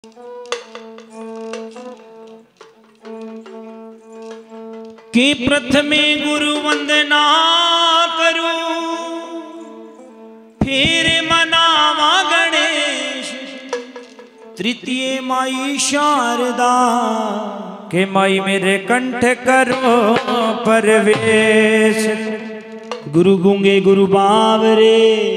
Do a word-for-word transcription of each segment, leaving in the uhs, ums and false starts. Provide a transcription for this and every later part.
कि प्रथमे गुरु वंदना करूं, फिर मनावा गणेश, तृतीय माई शारदा, के माई मेरे कंठ करो परवेश। गुरु गूंगे गुरु बावरे,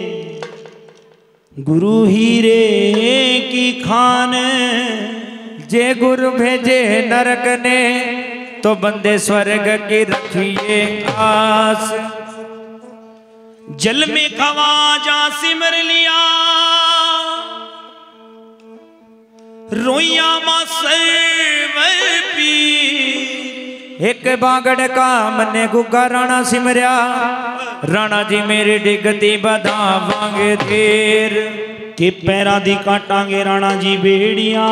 गुरु हीरे की खान, जे गुरु भेजे नरक ने, तो बंदे स्वर्ग की रखिए आस। जल में खवाजा सिमर लिया, रोइया मा सर्वर पी। एक बागड़ का मने गुगा राणा सिमरिया, राणा जी मेरी डिगती बधावांगे देर। के पैरा दी काटांगे राणा जी बेड़िया,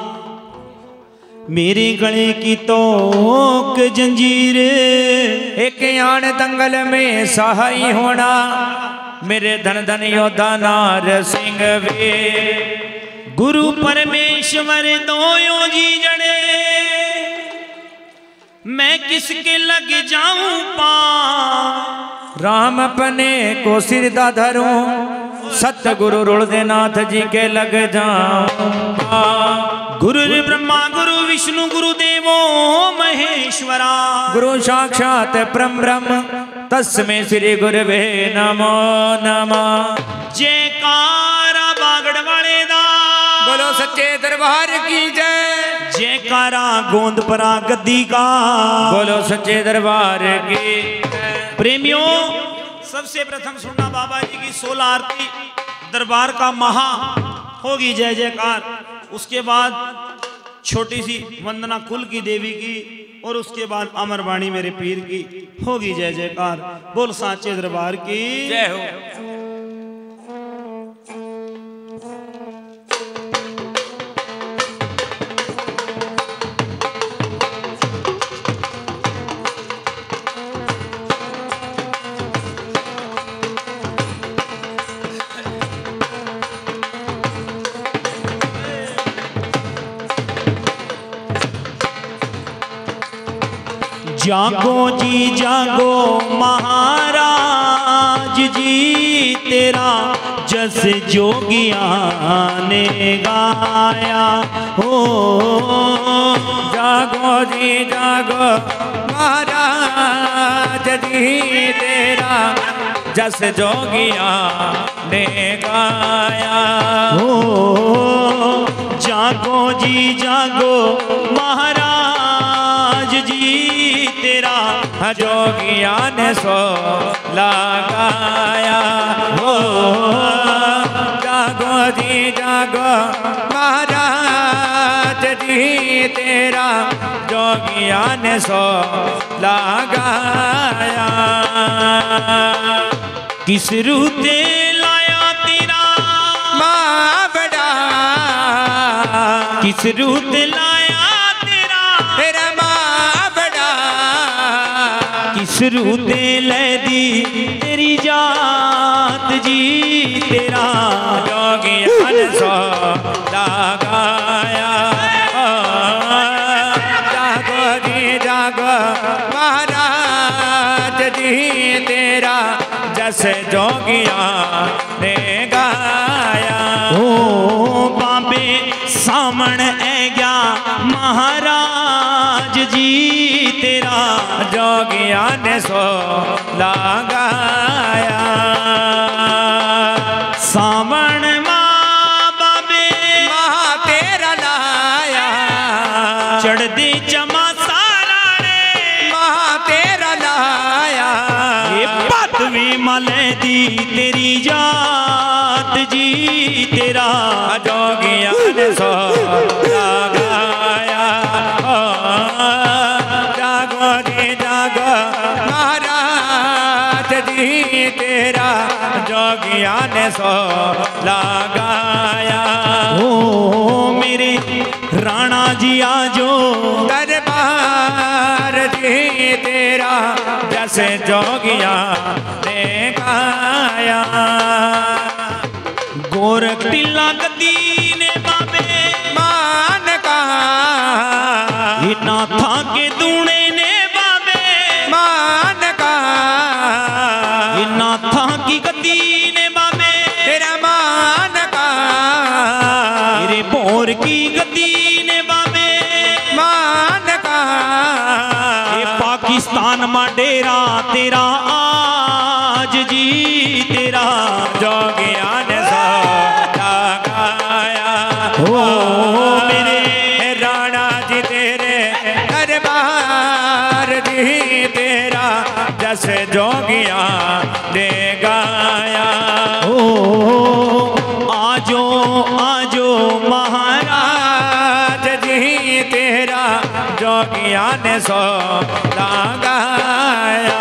मेरे गले की तोक जंजीर। एक यान दंगल में सहाय होना, मेरे धन धन योद्धा नार सिंह वीर। गुरु परमेश्वर दोयो जी जड़े, मैं किसके लग जाऊं पा। राम अपने को सिरदा धरूं, सतगुरु रुलदेनाथ जी के लग जाऊं। गुरु ब्रह्मा गुरु विष्णु गुरु देवो महेश्वरा, गुरु साक्षात परम ब्रह्म, तस्मै श्री गुरवे नमो नमः। जयकारा बागड़ वाले दा, बोलो सच्चे दरबार की जय। जयकारा गोंदपरा गद्दी का, बोलो सच्चे दरबार की। प्रेमियों, सबसे प्रथम सुनना बाबा जी की सोलह आरती, दरबार का महा होगी जय जयकार। उसके बाद छोटी सी वंदना कुल की देवी की, और उसके बाद अमरवाणी मेरे पीर की होगी जय जयकार। बोल साचे दरबार की जय हो। जागो जी जागो महाराज जी, तेरा जस जोगिया ने गाया हो। जागो जी जागो महाराज जी, तेरा जस जोगिया ने गाया हो। जागो जी जागो महाराज जी, तेरा जोगिया ने सो लगाया हो। जागो जी जागो महाराज जी, तेरा जोगिया ने सो लगाया। किस रूते लाया तेरा माँ बड़ा, किस रूते लाया तेरा तेरा माँ बड़ा। किस रूते ले दी तेरी जात जी, तेरा जोगिया ने सो लगाया। जागो जी जागो महाराज जी, तेरा जस जोगिया ने गाया। ओ बाबे सामण ऐ गया महाराज जी, तेरा जोगिया ने सो लगाया। सावण माँ बाबे महा तेरा लाया, चढ़ दे चमा सारा रे महा तेरा लाया। ये पतवी मले दी तेरी जात जी, तेरा जोगिया ने सो लगाया। जागो जी जागो महाराज जी, तेरा जोगिया ने सो लगाया। ओ मेरे राणा जी आजो दरबार जी, तेरा जैसे जोगिया ने गाया। गोरख टिल्ला गद्दी ने बाबे माँ लाहौर की गद्दी ने बाबे मान का ये पाकिस्तान मा डेरा तेरा आज जी तेरा जोगिया ने सो लगाया हो मेरे राणा जी तेरे दरबार जी तेरा जस जोगिया ने गाया हो आजो आजो महाराज जी तेरा जोगिया ने सो लगाया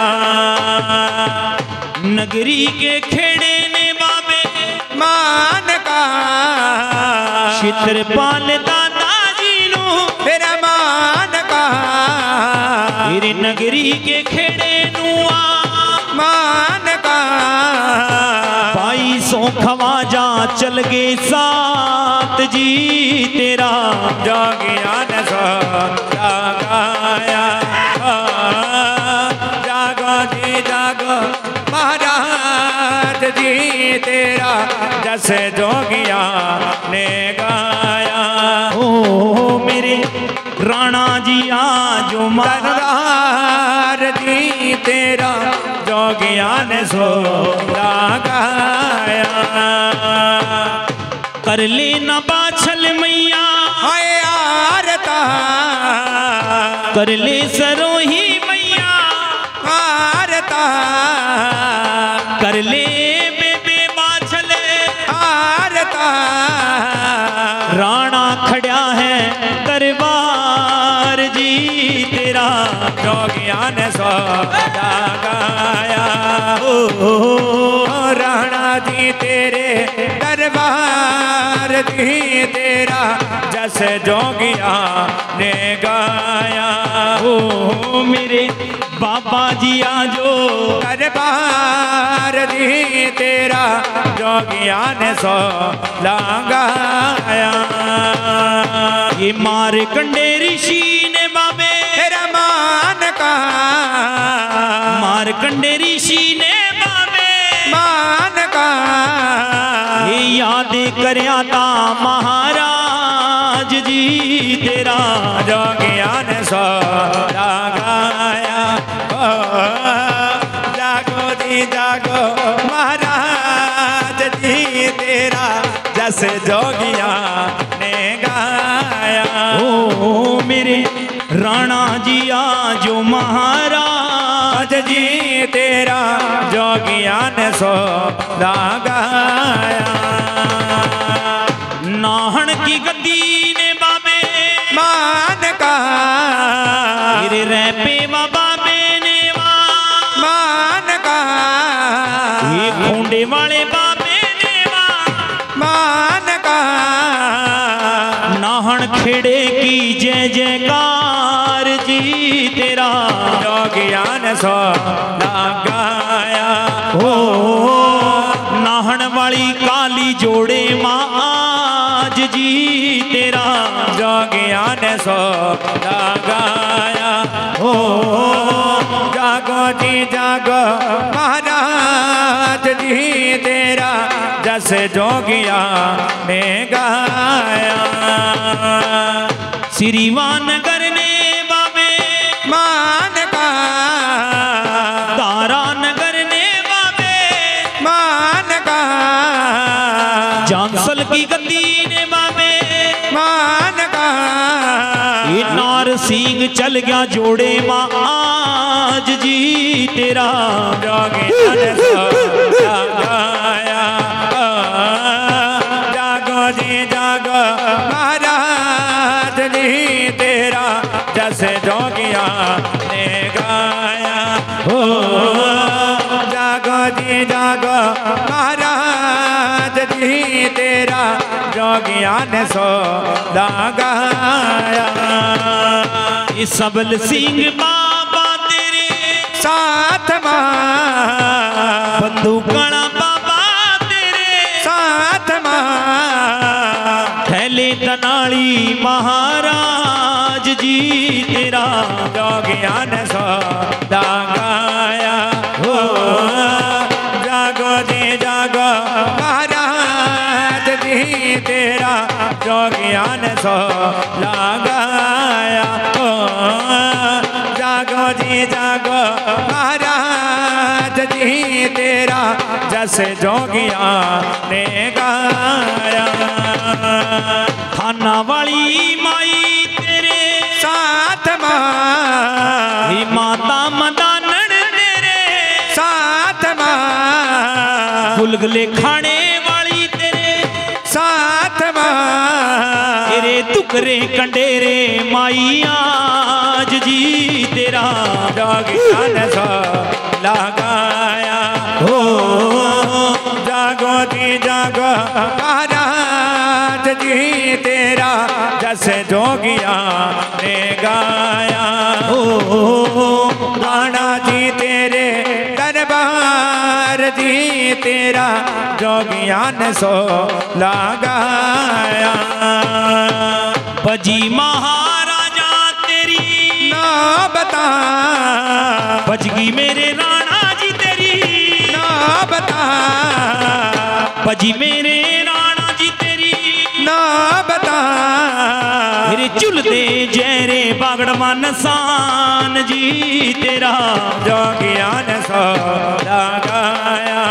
नगरी के खेड़े ने बाबे मान का क्षेत्रपाल दादा जी नु फिर मान का फिर नगरी के खेड़े नुआ मान का भाई सो खवाजा चल गए साथ जी तेरा जोगिया ने सो लगाया जागो जी जागो महाराज जी तेरा जस जोगिया ने गाया ओ मेरे राणा जी आजो दरबार जी तेरा जोगिया ने सो लगाया कर लेना बाछल मैया हाय आरता कर ले सरोही मैया आरता कर ले बेबे बाछल आरता राणा खड़ा है दरबार जी तेरा जोगिया ने सो लगाया ओ राणा जी तेरे दरबार जी तेरा जस जोगिया ने गाया ओ मेरे बाबा जी आजो दरबार जी तेरा जोगिया ने सो लगाया ये मार कंडे ऋषि ने बाबे तेरा मान का मार कंडे ऋषि ने बाबे मान का ये याद करया ता महाराज जी तेरा जोगिया ने सो लगाया ओ, जागो जी जागो महाराज जी तेरा जस जोगिया ने गाया ओ मेरे राणा जी आजो महाराज आज जी तेरा जोगिया ने सो लगाया नाहन की गद्दी ने बाबे मान का मेरे रैपे वा बाबे ने वा मान का ये खूंडे वाले बाबे ने वा मान का नाहन खेड़े की जय जयकार जी तेरा जोगिया ने सो लगाया हो नाहन वाली काली जोड़े माँ आज जी तेरा जोगिया ने सो लगाया हो जागो जी जागो महाराज जी तेरा जस जोगिया ने गाया श्रीवान नगर ने बाबे मान का तारा नगर ने बाबे मान का जांसल की गद्दी ने बाबे मान का ये नार सिंह चल गया जोड़े माँ आज जी तेरा जोगिया ने सो लगाया जागो जी जागो महाराज जी तेरा जस जोगिया ने गाया हो जागो जी जागो महाराज जी तेरा जोगिया ने सो लगाया ये सबल सिंह बाबा तेरे साथ मां बंदूकड़ा बाबा तेरे साथ मां थैले तनाली महाराज जी तेरा जोगिया ने सो लगाया हो जागो जी जागो महाराज जी तेरा जो जोगिया ने सो लगाया। ओ जागो जी जागो महाराज जी तेरा जस जोगिया ने गाया। थाना वाली माई तेरे साथ माँ माता मदानन तेरे साथ माँ गुलगुले खाने वाली तेरे साथ माँ तेरे टुकरे कंडेरे माई आज जी तेरा जोगिया ने सो लगाया। हो जागो जी जागो महाराज जी तेरा जस जोगिया ने गाया। ओ राणा जी तेरे दरबार जी तेरा जोगिया ने सो लगाया। बजी महाराजा तेरी ना बता बजगी मेरे राणा जी तेरी ना बता बजी मेरे राणा जी तेरी ना बता मेरे चुलते जहरे बागड़वा नसान जी तेरा जोगिया ने सो लगाया।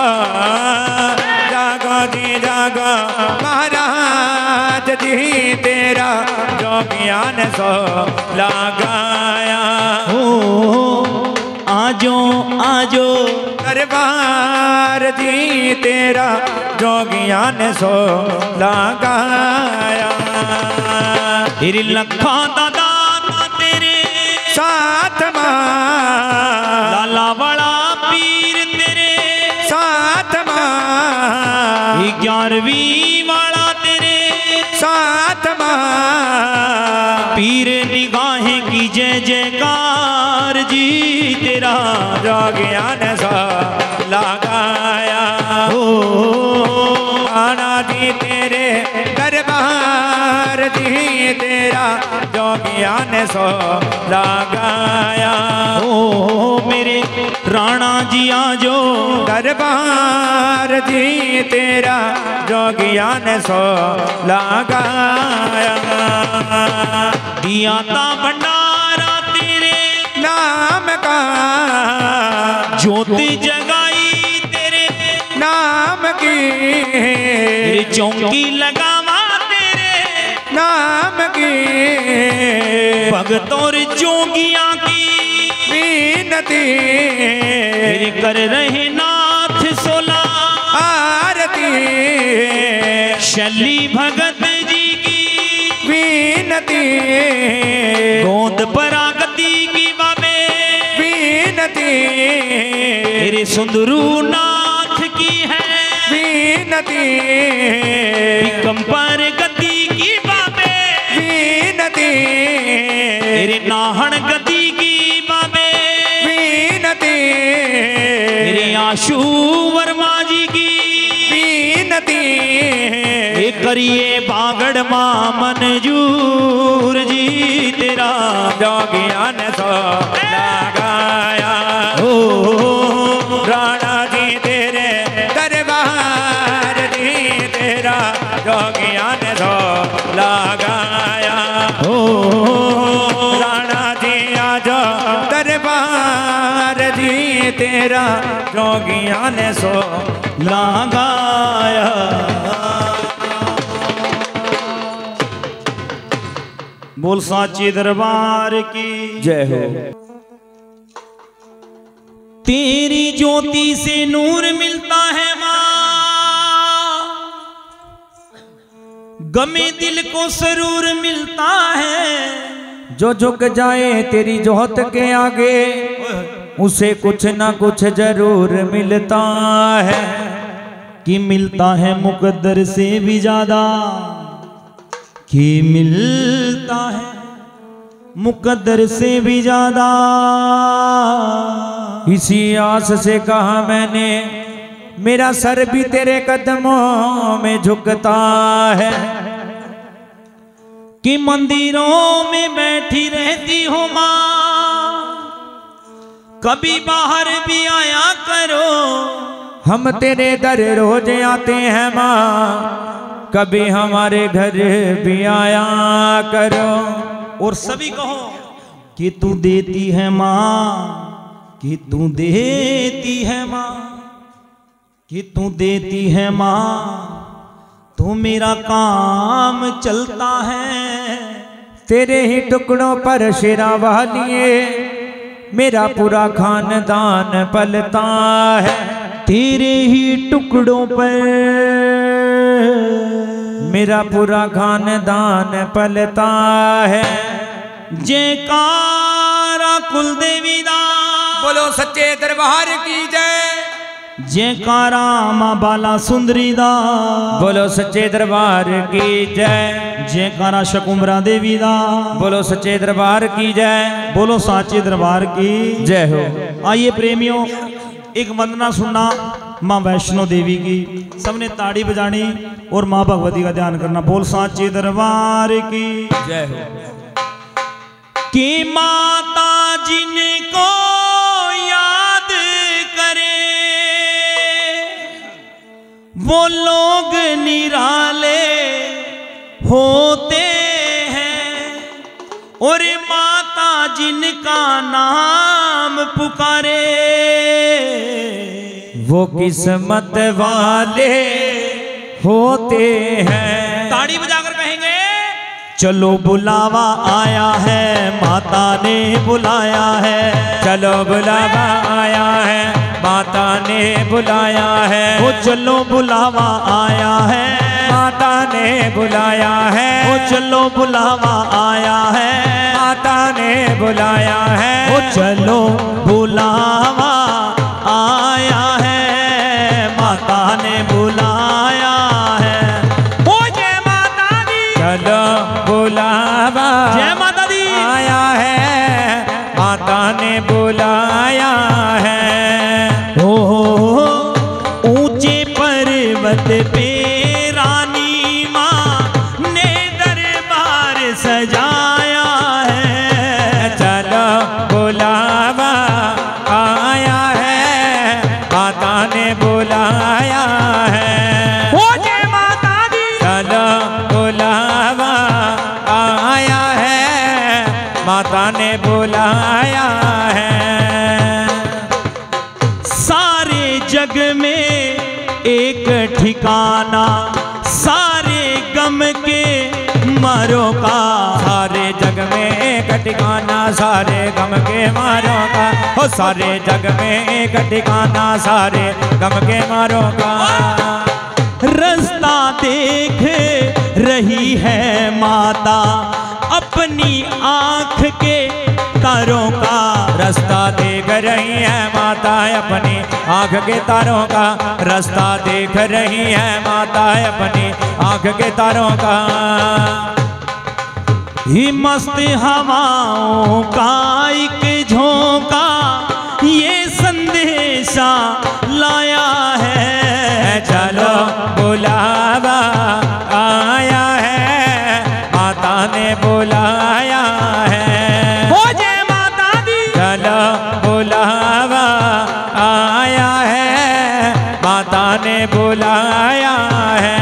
जागो जी जागो महाराज जी तेरा जोगिया ने सो लगाया। ओ आजो आजो दरबार जी तेरा जोगिया ने सो लगाया। तेरे लखा दादा तेरे साथ माँ लाला वाला पीर तेरे साथ माँ ग्यारहवीं वाला तेरे साथ माँ पीर निगाहें की जय जयकार जी तेरा जोगिया ने सो लगाया। हो आना जी तेरे दरबार जी तेरा जोगिया ने सो लगाया। ओ मेरे राणा जी आजो दरबार जी तेरा जोगिया ने सो लगाया। दिया ता भंडारा तेरे नाम का ज्योति जगाई तेरे नाम की तेरे चौकी लगावा तेरे नाम की भगत और जोगिया की विनती तेरे कर रहे नाथ सोला आरती शैली भगत जी की विनती गोद परागति की बाबे विनती तेरे सुंदरू नाथ की है विनती कंपर गति की बाबे विनती तेरे नाहन गति की बाबे विनती तेरे आशु वर्मा जी की विनती ये करिए बागड़ मां मंजूर जी तेरा जोगिया ने सो लगाया। ओ राणा जी तेरे दरबार जी तेरा जोगिया ने सो लगाया। ओ राणा जी आजो दरबार जी तेरा जोगिया ने सो लगाया। बोल साची दरबार की जय हो। तेरी ज्योति से नूर मिलता है माँ गमे दिल को सरूर मिलता है। जो झुक जाए तेरी जोहत के आगे उसे कुछ ना कुछ जरूर मिलता है। कि मिलता है मुकद्दर से भी ज्यादा कि मिलता है मुकद्दर से भी ज्यादा। इसी आस से कहा मैंने मेरा सर भी तेरे कदमों में झुकता है। कि मंदिरों में बैठी रहती हो माँ कभी बाहर भी आया करो। हम तेरे दर रोज आते हैं माँ कभी हमारे घर भी आया करो। और सभी कहो कि तू देती है माँ, कि तू देती है माँ, कि तू देती है माँ, तो मेरा काम चलता है। तेरे ही टुकड़ों पर शेरा वालिए मेरा पूरा खानदान पलता है। तेरे ही टुकड़ों पर मेरा पूरा खानदान पलता है। जयकारा कुल देवी दा, बोलो सच्चे दरबार की जय। जयकारा माँ बाला सुंदरी दा, बोलो सच्चे दरबार की जय। जयकारा शकुंभरा देवी दा, बोलो सच्चे दरबार की जय। बोलो साचे दरबार की जय हो। आइए प्रेमियों, एक वंदना सुनना माँ वैष्णो देवी की। सबने ताड़ी बजानी और माँ भगवती का ध्यान करना। बोल साचे दरबार की जय हो। कि माता जिनको याद करे वो लोग निराले होते हैं, और माता जिनका नाम पुकारे वो किस्मत वाले होते हैं। ताड़ी बजाकर कहेंगे चलो बुलावा आया है, माता ने बुलाया है। चलो बुलावा आया है, माता ने बुलाया है। वो चलो बुलावा आया है, माता ने बुलाया है। वो चलो बुलावा आया है, माता ने बुलाया है। वो चलो बुलावा आया है, माता ने बुलाया है। ओ जय माता दी, चलो बुलावा जय माता दी आया है, माता ने बुलाया है। ओ ऊंचे पर्वत पे रानी माँ ने दरबार सजाया है। चलो बुलावा आया है, माता ने बुलाया है। ओ जय माता दी, चलो बुलावा आया है, माता ने बुलाया है। सारे जग में एक ठिकाना, सारे गम के मरों का। सारे जग में एक ठिकाना, सारे गम के मारों का। हो सारे जग में एक ठिकाना, सारे गम के मारों का। रास्ता देख रही है माता अपनी आंख के तारों का। रास्ता देख रही है माता अपनी आंख के तारों का। रास्ता देख रही है माता अपनी आंख के तारों का। ही मस्त हवाओं का एक झोंका ये संदेशा लाया है। चलो बुलावा आया है, माता ने बुलाया है। हो जय माता दी, चलो बुलावा आया है, माता ने बुलाया है।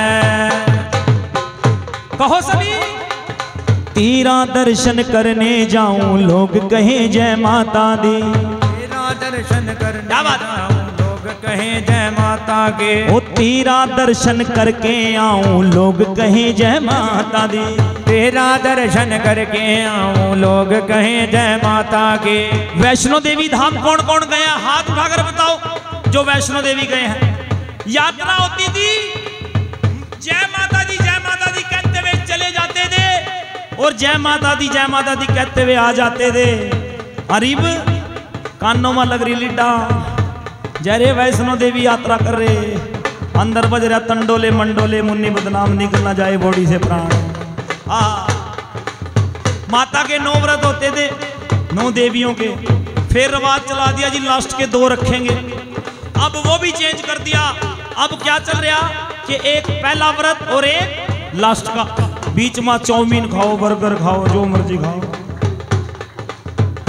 कहो सभी तेरा दर्शन करने जाऊं लोग कहें जय माता दी। तेरा दर्शन करने क्या बात? जाऊं लोग कहें जय माता के। ओ तेरा दर्शन करके आऊं लोग कहें जय माता दी। तेरा दर्शन करके आऊं लोग कहें जय माता के। वैष्णो देवी धाम कौन कौन गया हाथ उठाकर बताओ जो वैष्णो देवी गए हैं। यात्रा होती थी, जय माता दी जय माता दी कहते हुए चले जाते थे और जय माता दी जय माता दी कहते हुए आ जाते थे। अरीब कानों में लग रही लिड्डा, जय रे वैष्णो देवी यात्रा कर रहे। अंदर बज रहा तंडोले मंडोले, मुन्नी बदनाम निकलना जाए बॉडी से प्राण। आ माता के नौ व्रत होते थे, नौ देवियों के। फिर रवाज चला दिया जी लास्ट के दो रखेंगे। अब वो भी चेंज कर दिया। अब क्या चल रहा कि एक पहला व्रत और एक लास्ट का। बीच में चाउमीन खाओ, बर्गर खाओ, जो मर्जी खाओ।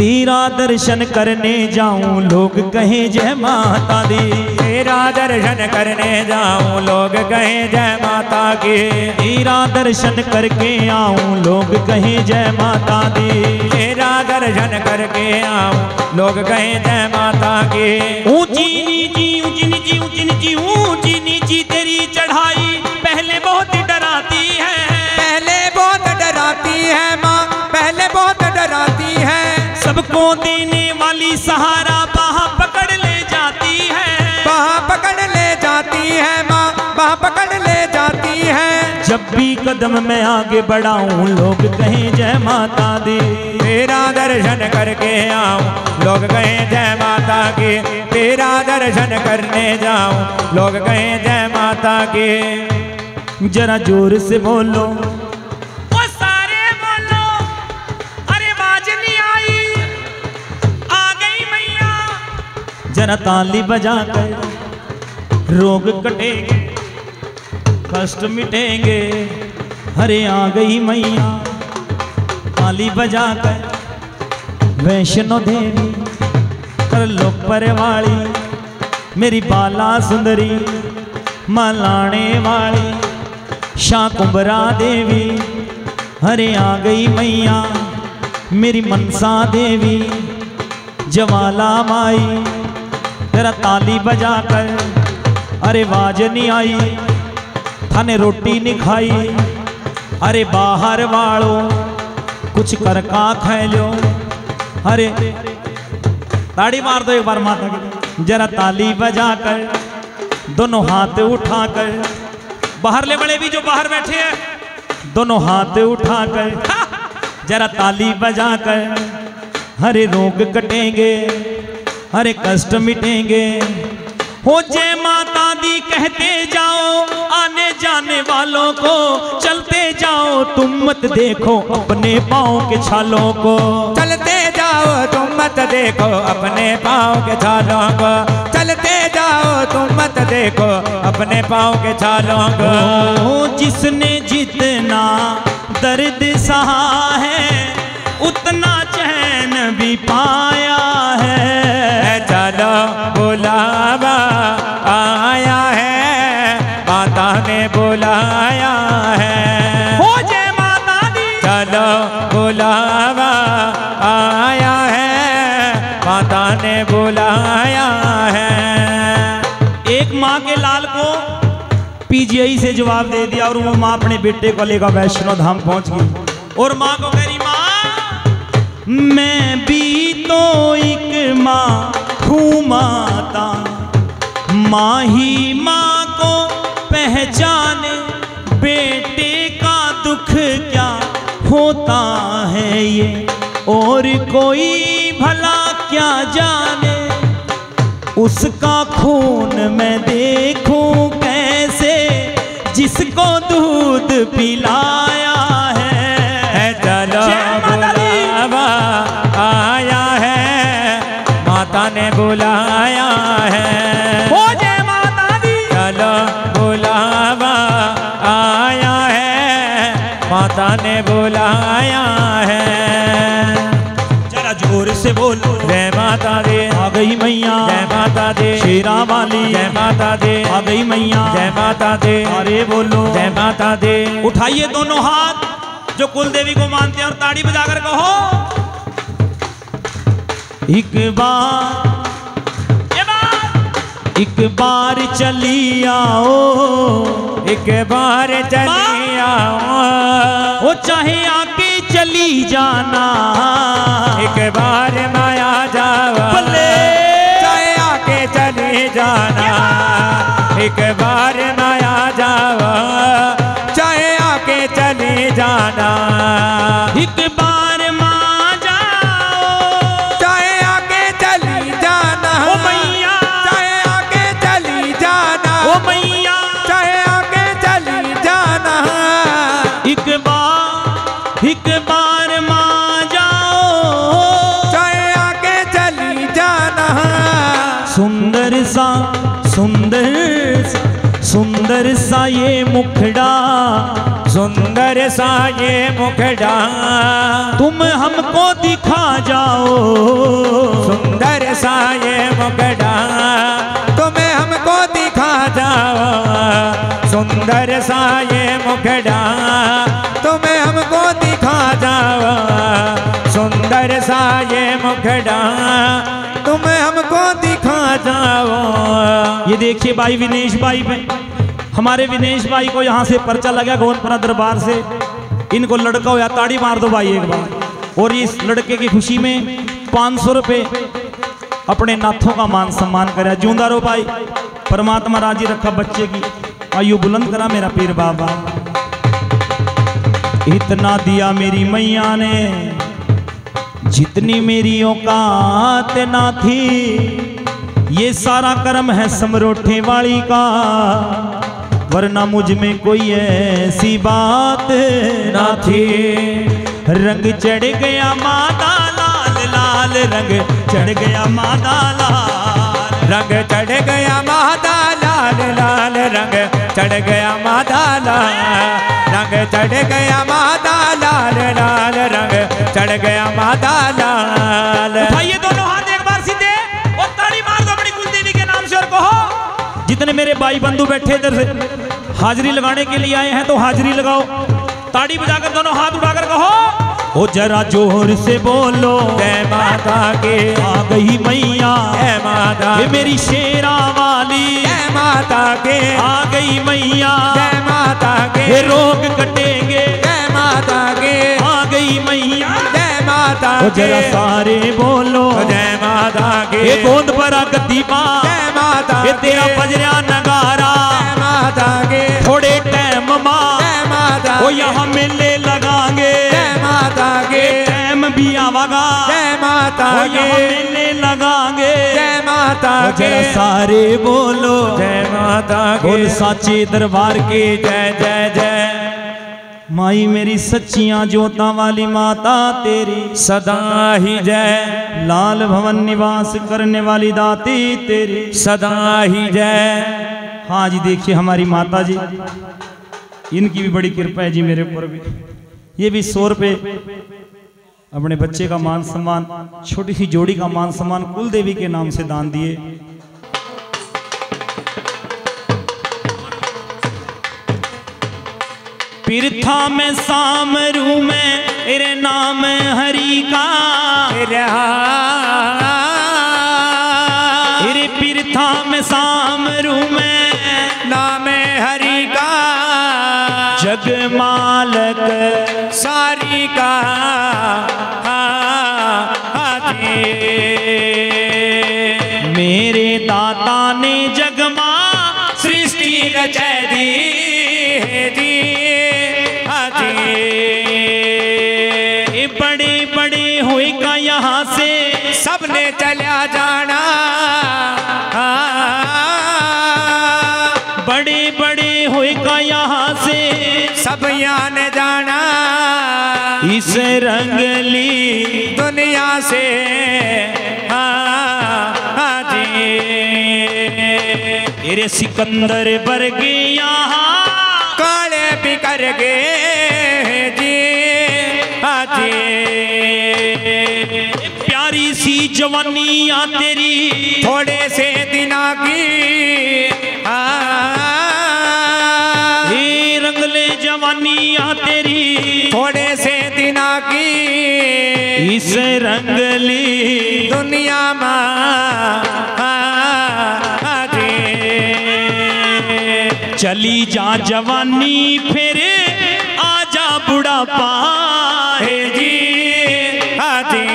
तेरा दर्शन करने जाऊं लोग कहें जय माता दी। तेरा दर्शन करने जाऊं लोग कहें जय माता की। तेरा दर्शन करके आऊं लोग कहें जय माता दी। तेरा दर्शन करके आऊं लोग कहें जय माता की। ऊंची नीची ऊंची नीची ऊंची नीची ऊंची नीची तेरी चढ़ाई पहले बहुत डराती है। पहले बहुत डराती है माँ, पहले बहुत डराती है। सबको देने वाली सहारा बाह पकड़ ले जाती है। बाह पकड़ ले जाती है माँ, बाह पकड़ ले जाती है। जब भी कदम मैं आगे बढ़ाऊं लोग कहें जय माता दी। तेरा दर्शन करके आऊं लोग कहें जय माता की। तेरा दर्शन करने जाऊं लोग कहें जय माता की। जरा जोर से बोलो जरा ताली बजा कर रोग कटेंगे कष्ट मिटेंगे। हरे आ गई मैया ताली बजा कर वैष्णो देवी कर लो परवाड़ी। मेरी बाला सुंदरी मालाने वाली शाकुंभरा देवी। हरे आ गई मैया मेरी मनसा देवी जवाला माई। तेरा ताली बजा कर अरे आवाज नहीं आई थाने रोटी नहीं खाई। अरे बाहर वालों कुछ कर का खा लो। अरे ताड़ी मार दो एक बार माता की। जरा ताली बजा कर दोनों हाथ उठा कर बाहर ले बड़े भी जो बाहर बैठे हैं दोनों हाथ उठा कर जरा ताली बजा कर। हरे रोग कटेंगे हरे कष्ट मिटेंगे। हो जय माता दी कहते जाओ आने जाने वालों को। चलते जाओ तुम मत देखो अपने पाँव के छालों को। चलते जाओ तुम मत देखो अपने पाँव के छालों को। चलते जाओ तुम मत देखो अपने पाँव के छालों को। जिसने जितना दर्द सहा है उतना चैन भी पाया है। चलो बुलावा आया है माता ने बुलाया है। हो जय माता दी। चलो बुलावा आया है माता ने बुलाया है। एक माँ के लाल को पीजीआई से जवाब दे दिया और वो माँ अपने बेटे को लेकर वैष्णो धाम पहुंच गई। और माँ को कह रही माँ मैं भी तो एक माँ हूँ माता। माँ ही माँ को पहचाने बेटे का दुख क्या होता है ये और कोई भला क्या जाने। उसका खून मैं देखूं कैसे जिसको दूध पिलाया है। चलो बुलावा आया है माता ने बुलाया है। हो जय माता दी। चलो बुलावा आया है माता ने बुलाया है। जरा जोर से बोलो जय माता दी। आ गई मैया जय माता दी। शेरा वाली जय माता दी। आ गई मैया जय माता दी। अरे बोलो जय माता दी। उठाइए दोनों हाथ जो कुल देवी को मानते हैं और ताड़ी बजाकर कहो एक बार एक बार चली आओ। एक बार चली आओ। वो चाहे आके चली जाना। एक बार माया जावा चाहे आके चली जाना। एक बार माया जावा चाहे आके चली जाना। एक बार माँ जाओ चाहे आके चली जाना। ओ मैया चाहे आके चली जाना। ओ मैया चाहे आके चली जाना। एक बार एक बार माँ जाओ चाहे आके चली जाना। सुंदर सा सुंदर सा सुंदर सा ये मुखड़ा, सुंदर सा ये मुखड़ा, तुम हमको दिखा जाओ। सुंदर सा ये मुखड़ा, तुम्हें हमको दिखा जाओ। सुंदर सा ये मुखड़ा, तुम्हें हमको दिखा जाओ। सुंदर सा ये मुखड़ा, तुम्हें हमको दिखा जाओ। ये देखिए भाई विनेश भाई पे, हमारे विनेश भाई को यहाँ से पर्चा लगा गोंदपुरा दरबार से। इनको लड़का हो या ताड़ी मार दो भाई एक बार। और इस लड़के की खुशी में पाँच सौ रुपये अपने नाथों का मान सम्मान करे। जूंदा रो भाई, परमात्मा राजी रखा बच्चे की आयु बुलंद करा मेरा पीर बाबा। इतना दिया मेरी मैया ने जितनी मेरी औकात ना थी, ये सारा कर्म है समरोठे वाली का, वरना मुझ में कोई ऐसी बात ना थी। रंग चढ़ गया मादा लाल लाल, रंग चढ़ गया मादा लाल, रंग चढ़ गया मादा लाल लाल, रंग चढ़ गया मादा लाल, रंग चढ़ गया मादा लाल लाल, रंग चढ़ गया मादा लाल। उठाइए दोनों हाथ एक बार सीधे और ताड़ी मार दो अपनी कुलदेवी के नाम से और कहो, जितने मेरे भाई बंधु बैठे इधर से हाजिरी लगाने के लिए आए हैं तो हाजिरी लगाओ। ताड़ी बजाकर दोनों हाथ उठाकर कहो, ओ जरा जोर से बोलो जय माता के, आ गई मैया जय माता, ये मेरी शेरा वाली, जय माता के, आ गई मैया जय माता के, ये रोग कटेंगे, जय माता के, आ गई मैया जय माता के। जरा सारे बोलो जय माता के, ये गोंदपुरा गद्दी माँ, जय माता, ये तेरा बजरा नगारा, जय माता के, थोड़े टाइम माँ, जय माता, वो यहाँ मेले लगाएंगे, जय माता के, टाइम भी आवागा, जय माता वो के, यहाँ मेले लगाएंगे, जय माता के। जरा सारे बोलो जय माता के, बोल साचे दरबार के जय जय जय। माई मेरी सच्चियां जोता वाली माता तेरी सदा ही जय, लाल भवन निवास करने वाली दाती तेरी सदा ही जय। हाँ जी देखिए हमारी माता जी, इनकी भी बड़ी कृपा है जी मेरे ऊपर भी। ये भी सौ रुपये अपने बच्चे का मान सम्मान, छोटी सी जोड़ी का मान सम्मान कुल देवी के नाम से दान दिए। पिरथा में सामरू में तेरे नाम हरि का तेरे पिरथा में सामरू में नाम हरि का, जग मालक सारी का मेरे दाता ने जगमा सृष्टि रचाई दी बड़े बड़े हुए का यहाँ से सबने चला जाना, बड़े बड़े हुए का यहाँ से सब यान जाना, इस रंगली दुनिया से तेरे सिकंदर वर्गे यहाँ काले बिकर गए जी हाथी। प्यारी सी जवानियाँ तेरी थोड़े से दिना की हे रंगले जवानियाँ तेरी थोड़े से दिना की, इस रंगली दुनिया में चली जा जवानी फिर आजा बुढ़ापा है जी हाथी।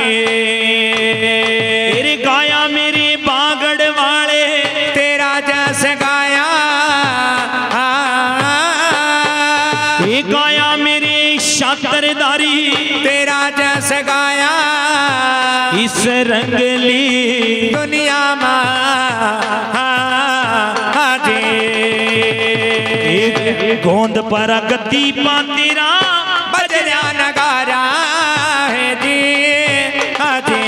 तेरे गाया मेरे बागड़ वाले तेरा जस गाया, ये गाया मेरे शातरदारी तेरा जस गाया, इस रंगली दुनिया में गोंद पर गद्दी पा तेरा बजरा नगारा है जी हाथी।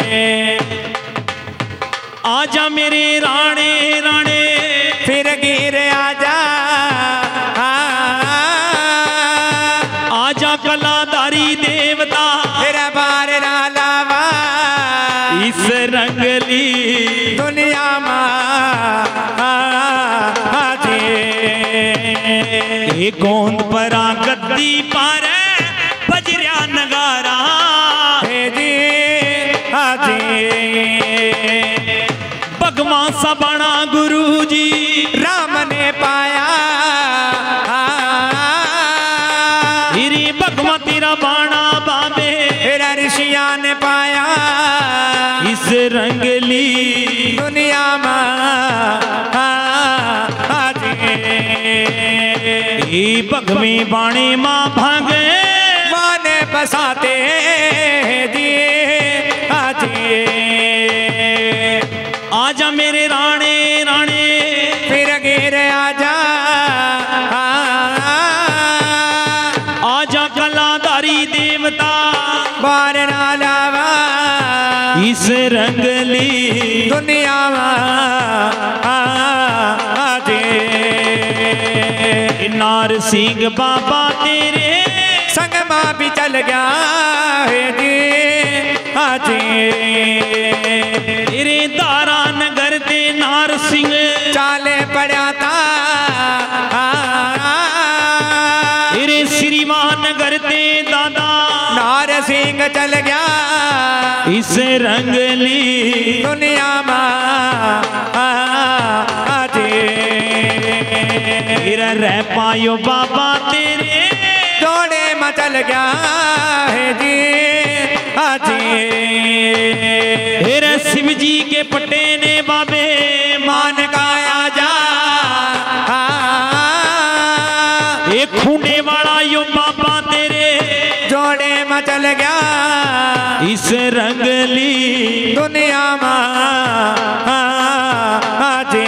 आजा मेरे राणे राणे फिर गिर कलाधारी देवता तेरा बार ना लावा इस रंगली दुनिया माजी एक गोंद परा गद्दी पर बजरिया नगारा हे जी हाजी भगवा सा बना गुरु जी राम ने पाया हिरी भगवा तेरा बाणा बाबे तेरा ऋषिया ने पाया इस रंगली दुनिया माजी भगवे बाणे माँ भागे माने बसाते दिए हाजी आजा मेरे राणे राणे फिर गिर आजा आजा कलाधारी देवता बार ना लावा इस रंगली दुनिया माजी नार सिंह बाबा तेरे संग माँ भी चल गया है जी हाजी तेरे दारा नगर दे नार सिंह चाले पड़ा था तेरे श्रीमान नगर दे दादा नार सिंह चल गया इस रंगली दुनिया माजी तेरा रह पायो बाबा तेरे जोड़े मचल गया है जी हाजी तेरे शिव जी के पटे ने बाबे मान का आजा एक खूने वाला यो बाबा तेरे जोड़े मचल गया इस रंगली दुनिया माजी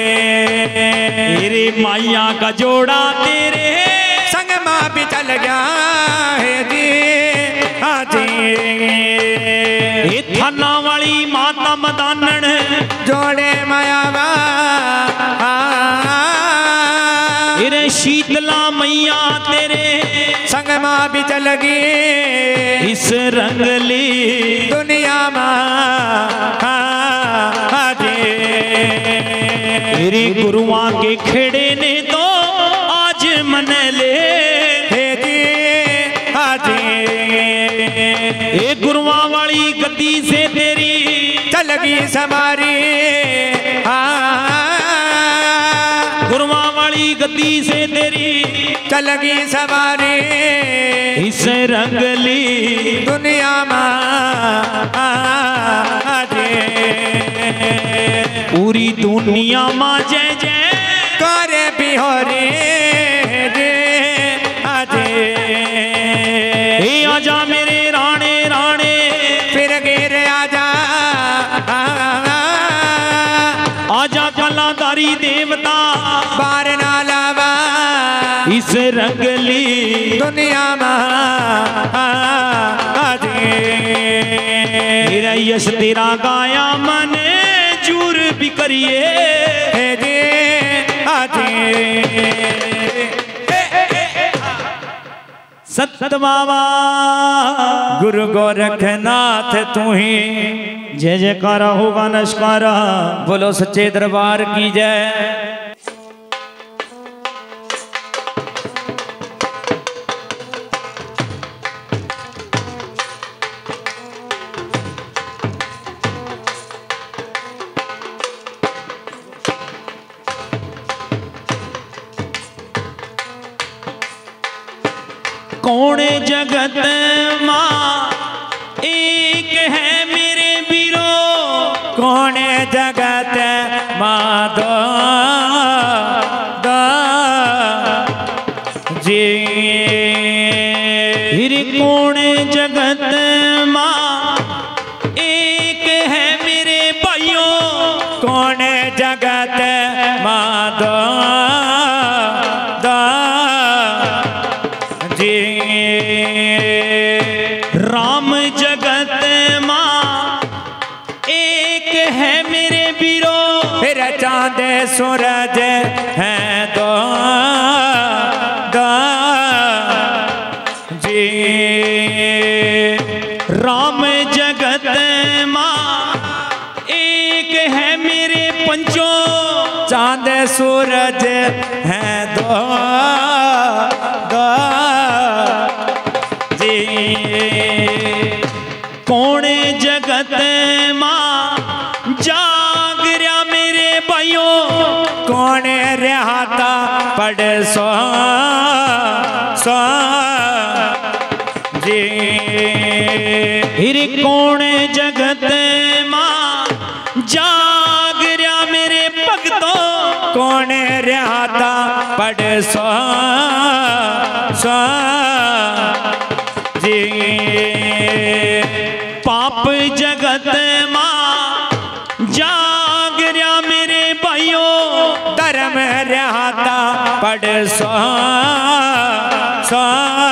तेरे माया का जोड़ा तेरे संग माँ भी चल गया है जी हाजी ये थाना वाली माता मदानन जोड़े मायावा तेरे शीतला मैया तेरे संग माँ भी चल गई इस रंगली दुनिया माजी तेरे गुरुआ के खेड़े ने तो आज मन ले हे जी हाजी ये गुरुआ वाली गद्दी से तेरी चल गई समारी गुरुआ वाली गद्दी से तेरी चल गई सवारी इस रंगली दुनिया माजी पूरी दुनिया माँ जय जय करे बिहारी जे आजे हे आजा मेरे राणे राणे फिर गिर आजा आजा कलाधारी देवता बार ना लावा इस रंगली दुनिया माजी मेरा यश तेरा गाया मन जूर भी करिए हे जे आजे सत बाबा गुरु गोरखनाथ तू ही जय जयकारा होगा नशकारा बोलो सच्चे दरबार की जय। कौन जगत माँ एक है मेरे बीरो कौन जगत माधो जी फिर कौन जगत माँ एक है मेरे भाइयों कौन जगत माधो जी राम जगत माँ एक है मेरे बीरो फिर चांद सूरज है दो जी राम जगत माँ एक है मेरे पंचों, चांद सूरज है दो दो जी। कौन जगत माँ जाग रहा मेरे भाइयों, कौन रहता पढ़ सो सो जी। फिर कौन जगत माँ जाग रहा मेरे भक्तों, कौन रहता पढ़ सो सो जी। पाप जगत माँ जाग रहा मेरे भाइयों, धर्म रहता पढ़ सो सो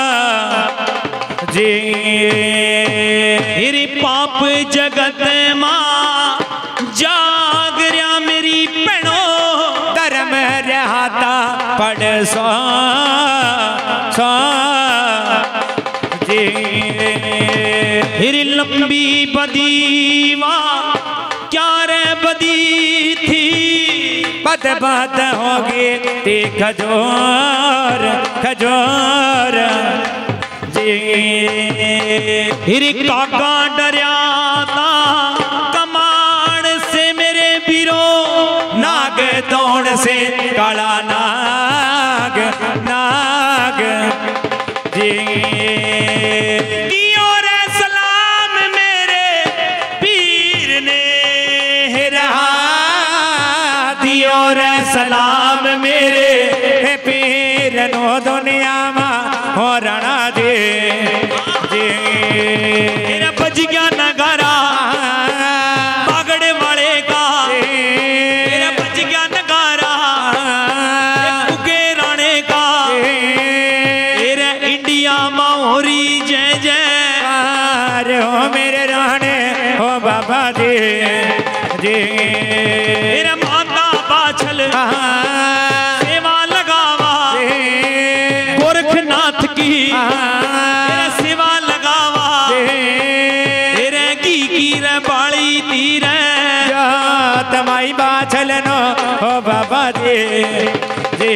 जी। फिर पाप जगत माँ जाग रहा मेरी भैनों, धर्म रहता पढ़ सो सो जी। फिर लंबी बदीवा क्या रे बदी थी, बद बद होगी ती खजूर खजूर जी। फिर काका डरिया था कमान से मेरे वीरों, नाग दौड़ से काला नाग नाग जी। दियो रे सलाम मेरे पीर ने रहा, दियो रे सलाम मेरे पीर नो दुनिया मा हो रणा जी जी। मेरा बज गया नगारा बागड़े वाले का, मेरा बज गया नगारा कुके राणे का, मेरा इंडिया माहौरी जय जय हो मेरे राणे हो बाबा जी जी। मेरा माता बाछल सेवा लगावा, गोरखनाथ की मेरा सेवा लगावा, तेरे की की रे बाड़ी तीर तमाई बाछल नो हो बाबा जी जी।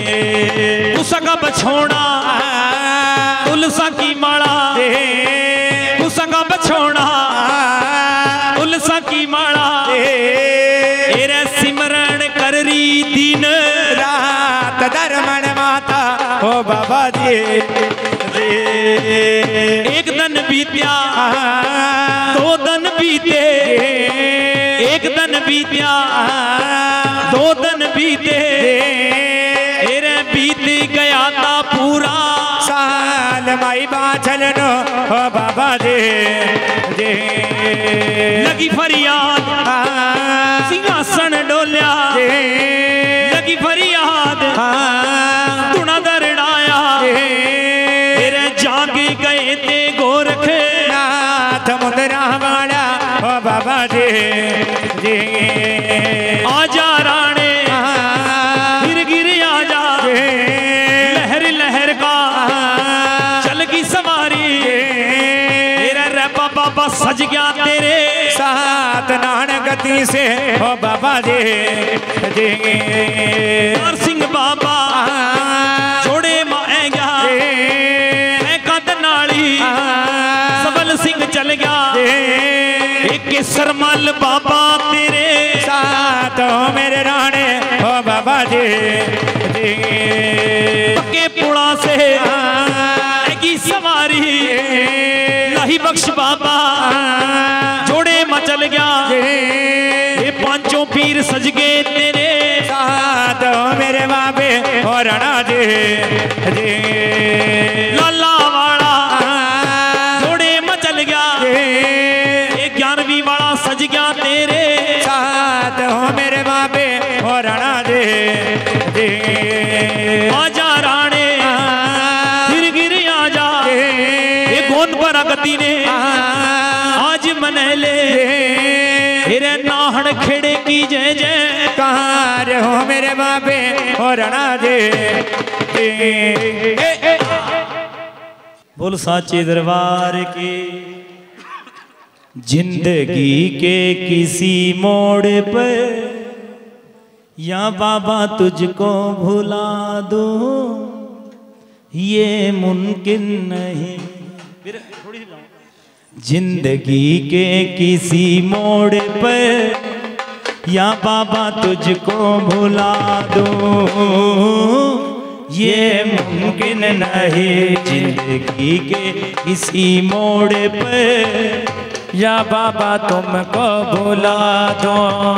उसका बछोड़ा तुलसा की माला, उसका बछोड़ा तुलसा की माला, तेरे सिमरण कर री दिन रात धर्मण माता हो बाबा जी जी। एक दिन बीत्या दो दिन बीते, एक दिन बीत्या दो दिन बीते, तेरे बीत गया था पूरा साल माई बाछल नो हो बाबा जी जी। लगी फरियाद सिंहासन डोलिया, लगी फरियाद तुना दरड़ाया, तेरे जाग गए ते गोरख नाथ मुद्रा वाला हो बाबा जी जी। आजा राणे गिर गिर आजा, लहर लहर का चल की सवारी, तेरा रैपा बाबा सज गया तेरे साथ नान गति से हो बाबा जी जी। और सिंह बाबा छोड़े माए गया कद नाली, सबल सिंह चल गया एक सरमल बाबा तेरे साथ हो मेरे राणे हो बाबा जी जी। पक्के पुड़ा से की सवारी नहीं बख्श बाबा जोड़े मचल गया, ये पांचों पीर सज गए तेरे साथ हो मेरे बाबे हो रणा जी जी। लाला वाला जोड़े मचल गया, ये ग्यारहवीं वाला सज गया तेरे साथ हो मेरे बाबे हो रणा जी जी। आजा राणे गिर गिर आजा, ये गोंद पर गति ने आज मने ले, फिर नाहन खेड़े की जय जय। कहाँ रे हो मेरे बाबे हो रणा जी। बोल साचे दरबार के। जिंदगी के किसी मोड़ पर या बाबा तुझको भुला दूं ये मुमकिन नहीं। जिंदगी के किसी मोड़ पर या बाबा तुझको भुला दूं ये मुमकिन नहीं। जिंदगी के किसी मोड़ पर या बाबा तुमको भुला दो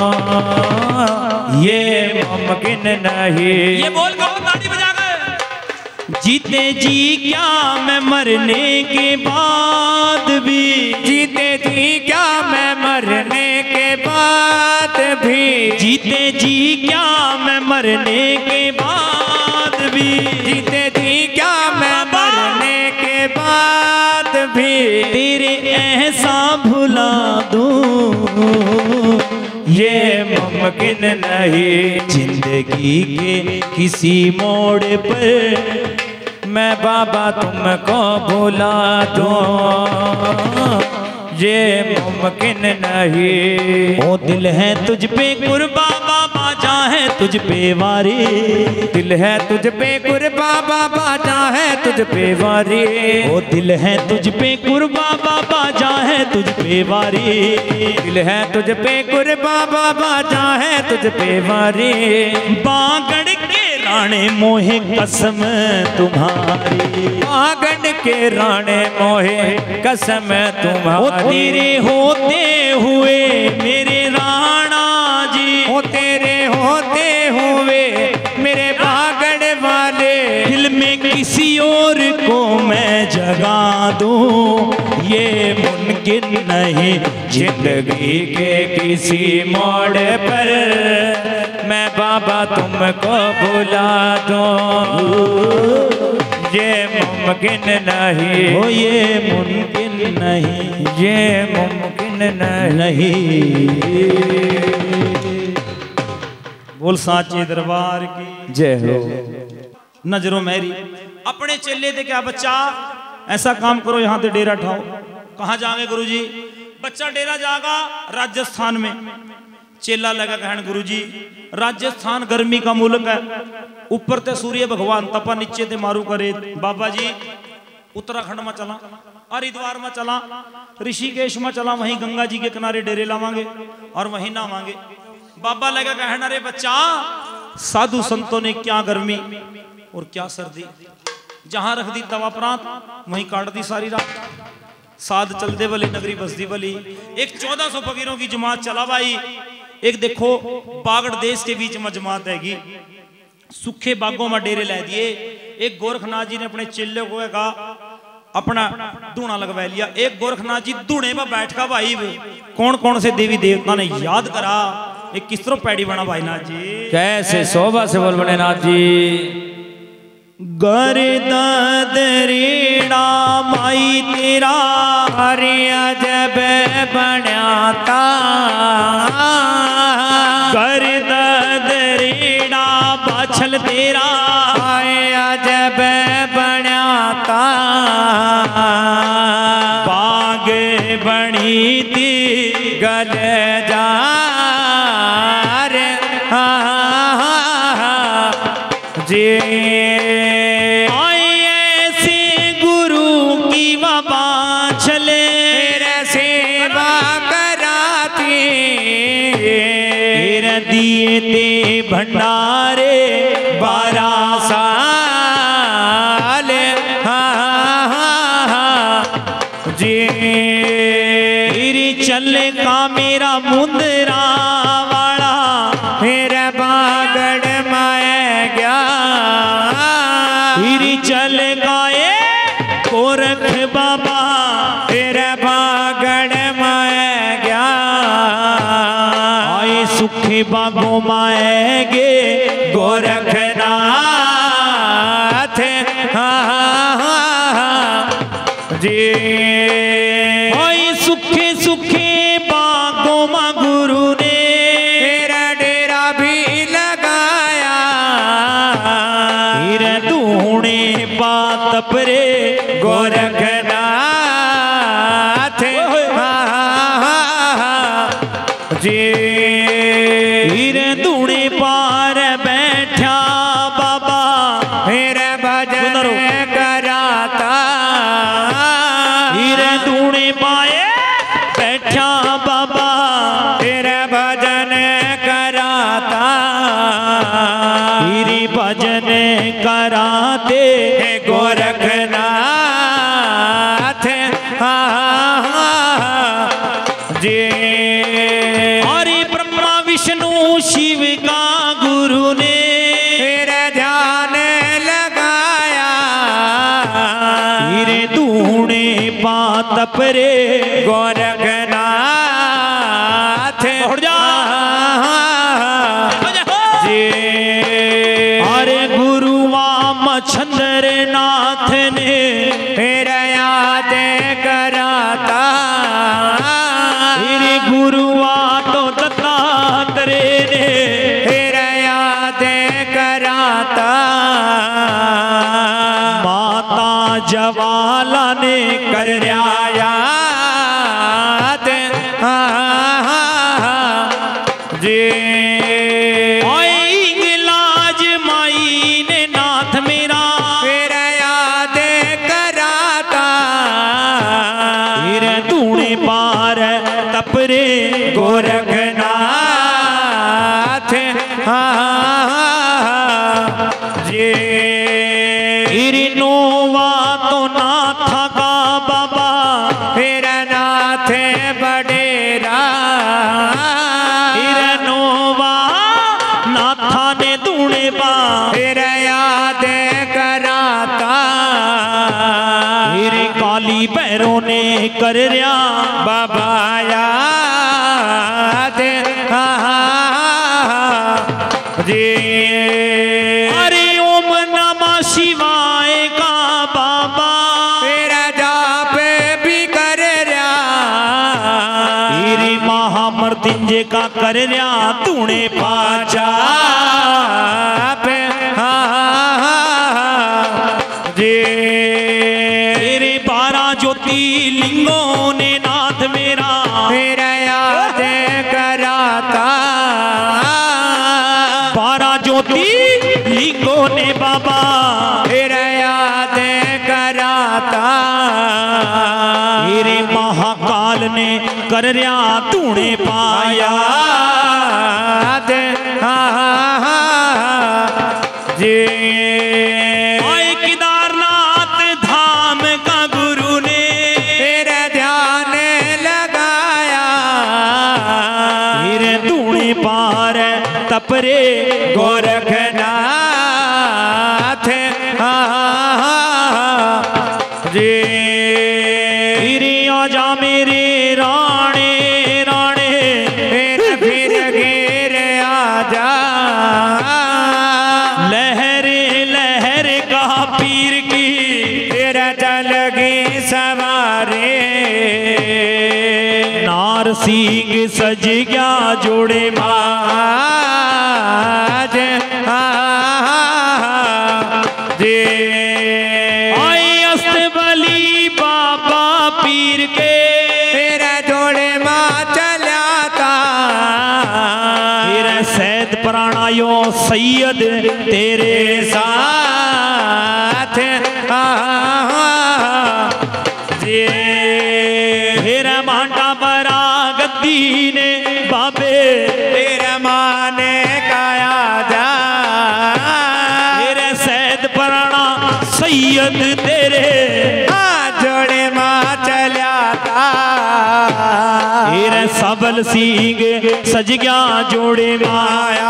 ये मुमकिन नहीं। ये बोल कहो ताली बजा के। जीते जी क्या मैं मरने के बाद भी, जीते जी क्या मैं मरने के बाद भी, जीते जी क्या मैं मरने के बाद भी, जीते जी क्या मैं मरने के बाद भी तेरे ऐसा भुला दूं ये मुमकिन नहीं। जिंदगी के किसी मोड़ पर मैं बाबा तुमको भुला दूं ये मुमकिन नहीं। ओ दिल है तुझ पे कुर्बा बाबा जा है तुझ पे वारी, दिल है तुझ पे कुर्बा बाबा जा है तुझ पे वारी। ओ दिल है तुझ पे कुर्बा बाबा जा है तुझ पे वारी, दिल है तुझ पे कुर्बा बाबा जा है तुझ पे वारी। बागड़ के राणे मोहे कसम तुम्हारी, बागड़ के राणे मोहे कसम तुम्हारी। ओ तेरे होते हुए मेरे राणा जी, ओ तेरे होते हुए मेरे बागड़ वाले दिल में किसी और को मैं जगा दूं ये मुमकिन नहीं। जिंदगी के किसी मोड़ पर मैं बाबा तुमको भुला दूं ये मुमकिन नहीं। ओ ये मुमकिन नहीं, ये मुमकिन नहीं, नहीं। बोल साचे दरबार की जय हो। नजरों मेरी अपने चेले थे क्या बच्चा ऐसा काम करो यहाँ से डेरा ठाओ। कहाँ जाएंगे गुरुजी? बच्चा डेरा जाएगा राजस्थान में। चेला लगा कहन गुरुजी राजस्थान गर्मी का मुल्क है, ऊपर ते सूर्य भगवान तपा नीचे ते मारू करे। बाबा जी उत्तराखंड में चला, हरिद्वार में चला, ऋषिकेश में चला, वहीं गंगा जी के किनारे डेरे लावांगे और वहीं नहावांगे। बाबा लगा कहना रे बच्चा साधु संतों ने क्या गर्मी और क्या सर्दी, जहां रख दी तवा प्रांत वहीं काट दी सारी रात। साध चलते वाली नगरी बसदी वाली एक चौदह सौ फकीरों की जमात चला भाई। एक देखो बागड़ देश के बीच में जमात हैगी, सूखे बागों में डेरे ला दिए। एक गोरखनाथ जी ने अपने चेले को कहा अपना धूना लगवा लिया। एक गोरखनाथ जी धूने में बैठ का भाई कौन कौन से देवी देवता ने याद करा। एक किस तरह पैड़ी बना भाई नाथ जी, कैसे शोभा से बोल बने नाथ जी। गर्दा दरीड़ा माई तेरा हरिया जब बनाता, गर्दा दरीड़ा बाछल तेरा आया जब बनाता। बाग बनी थी गल जा रे जी दिए ते भंडारे बारह साल हाँ हाँ हाँ जी। चले का मेरा मुंदरा वाला मेरा बागड़ माए गया। फिर चल गाए गोरख बाबा तेरा बागड़ माए गया। आए सुखे बागों माएगे गोरखनाथ हाँ हाँ जी। आए सुखे सुखे बागों मां गुरु ने मेरा डेरा भी लगाया। फिर धूणे बात परे गोरख पा तपरे गोरखनाथ उठ जा जी। अरे गुरुआ मछंदर नाथ ने फिर याद कराता मेरे गुरुआ तो दत्तात्रेय ने फिर याद कराता माता जवाला ने कर याद जी। लाज माई ने नाथ मेरा फिर याद कराता फिर तूने पार तपरे गोरखनाथ जी। फिर नोवा तो नाथा का बाबा फिर नाथ बडेरा फिर नोवा नाथा ने तूने पा फिर याद कराता फिर काली पैरों ने कर रहा बाबा याद जी। अरे ओम नमः शिवाय का बाबा फिर जाप भी कर रहा फिर महामृत्युंजय का कर रहा तूने पाचा जी। तेरे बारह ज्योतिर्लिंगों ने नाथ मेरा फिर याद कराता बारह ज्योतिर्लिंगों ने बाबा फिर याद कराता तेरे महाकाल ने कर रहा तूने पाया जी। आए केदारनाथ धाम का गुरु ने फिर ध्यान लगाया फिर तूने पार तपरे गोरखनाथ जी। फिर आजा मेरे राणे राणे फिर फिर गिर आजा लहरे लहर का पीर की फिर चल गई सवारे नार सिंह सज गया जोड़े आज जी। आई अस्तबली बाबा पीर के फिर जोड़े माँ चलाता फिर सैद प्राणायो सैयद तेरे साथ जी। फिर मांडा बरा गद्दी ने बाबे फिर माने काया जा फिर सैद प्राणा सैयद तेरे जोड़े माँ चलाता फिर सबल सिंह सज गया जोड़े माया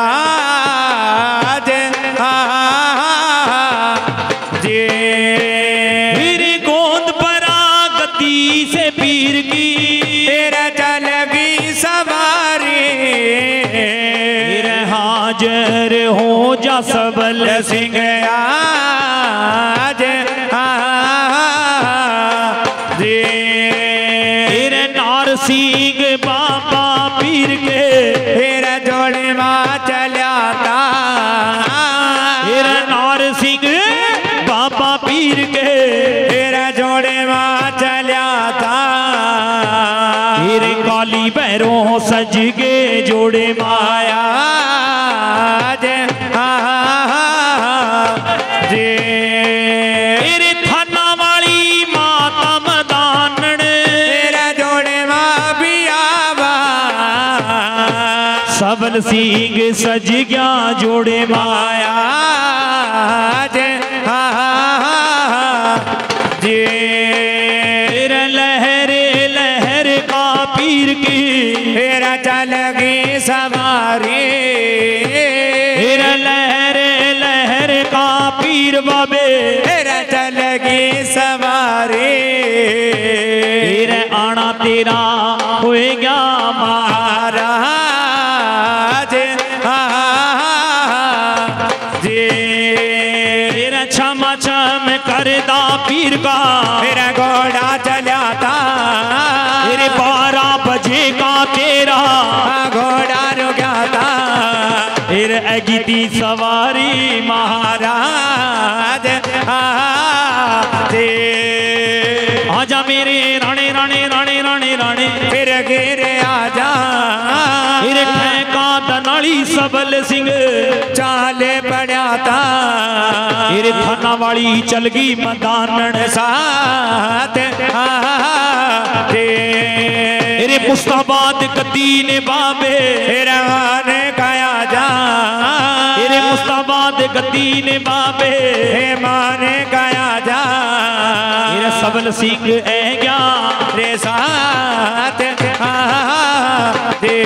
जी। फिर गोंद परा गद्दी से पीर की फिर चल गई सवारी फिर हाजर हो जा सबल सिंह आज जी। फिर नार सिंह बाबा पीर के फिर जोड़े माँ चलाता फिर नार सिंह बाबा पीर के फिर जोड़े माँ चलाता फिर काली पैरों सज के जोड़े माया जी। फिर थाना वाली माता मदानण फिर जोड़े माँ भी आवा सबल सिंह सज गया जोड़े माया जी। फिर लहरे लहर का पीर की फिर चल गई सवारी फिर लहरे लहर का पीर बाबे फिर चल गई सवारी थाना तेरा होए गया महाराज जी तेरा क्षमा क्षम करदा पीर का मेरा घोड़ा चला था तेरे बारह बजे का तेरा घोड़ा रुका था फिर ऐगी थी सवारी महाराज आजा मेरे राणे राणे राणे राणे राणे फिर गिरे आजा फिर ठेका दनाली सबल सिंह चाले पड़ा था फिर थाना वाली चल गई मदानन साथ तेरे मुस्ताबाद गद्दी ने बाबे ने काया जा तेरे मुस्ताबाद गद्दी ने बाबे माने काया जा तेरा सबल सिंह ऐ गया रे साथ दे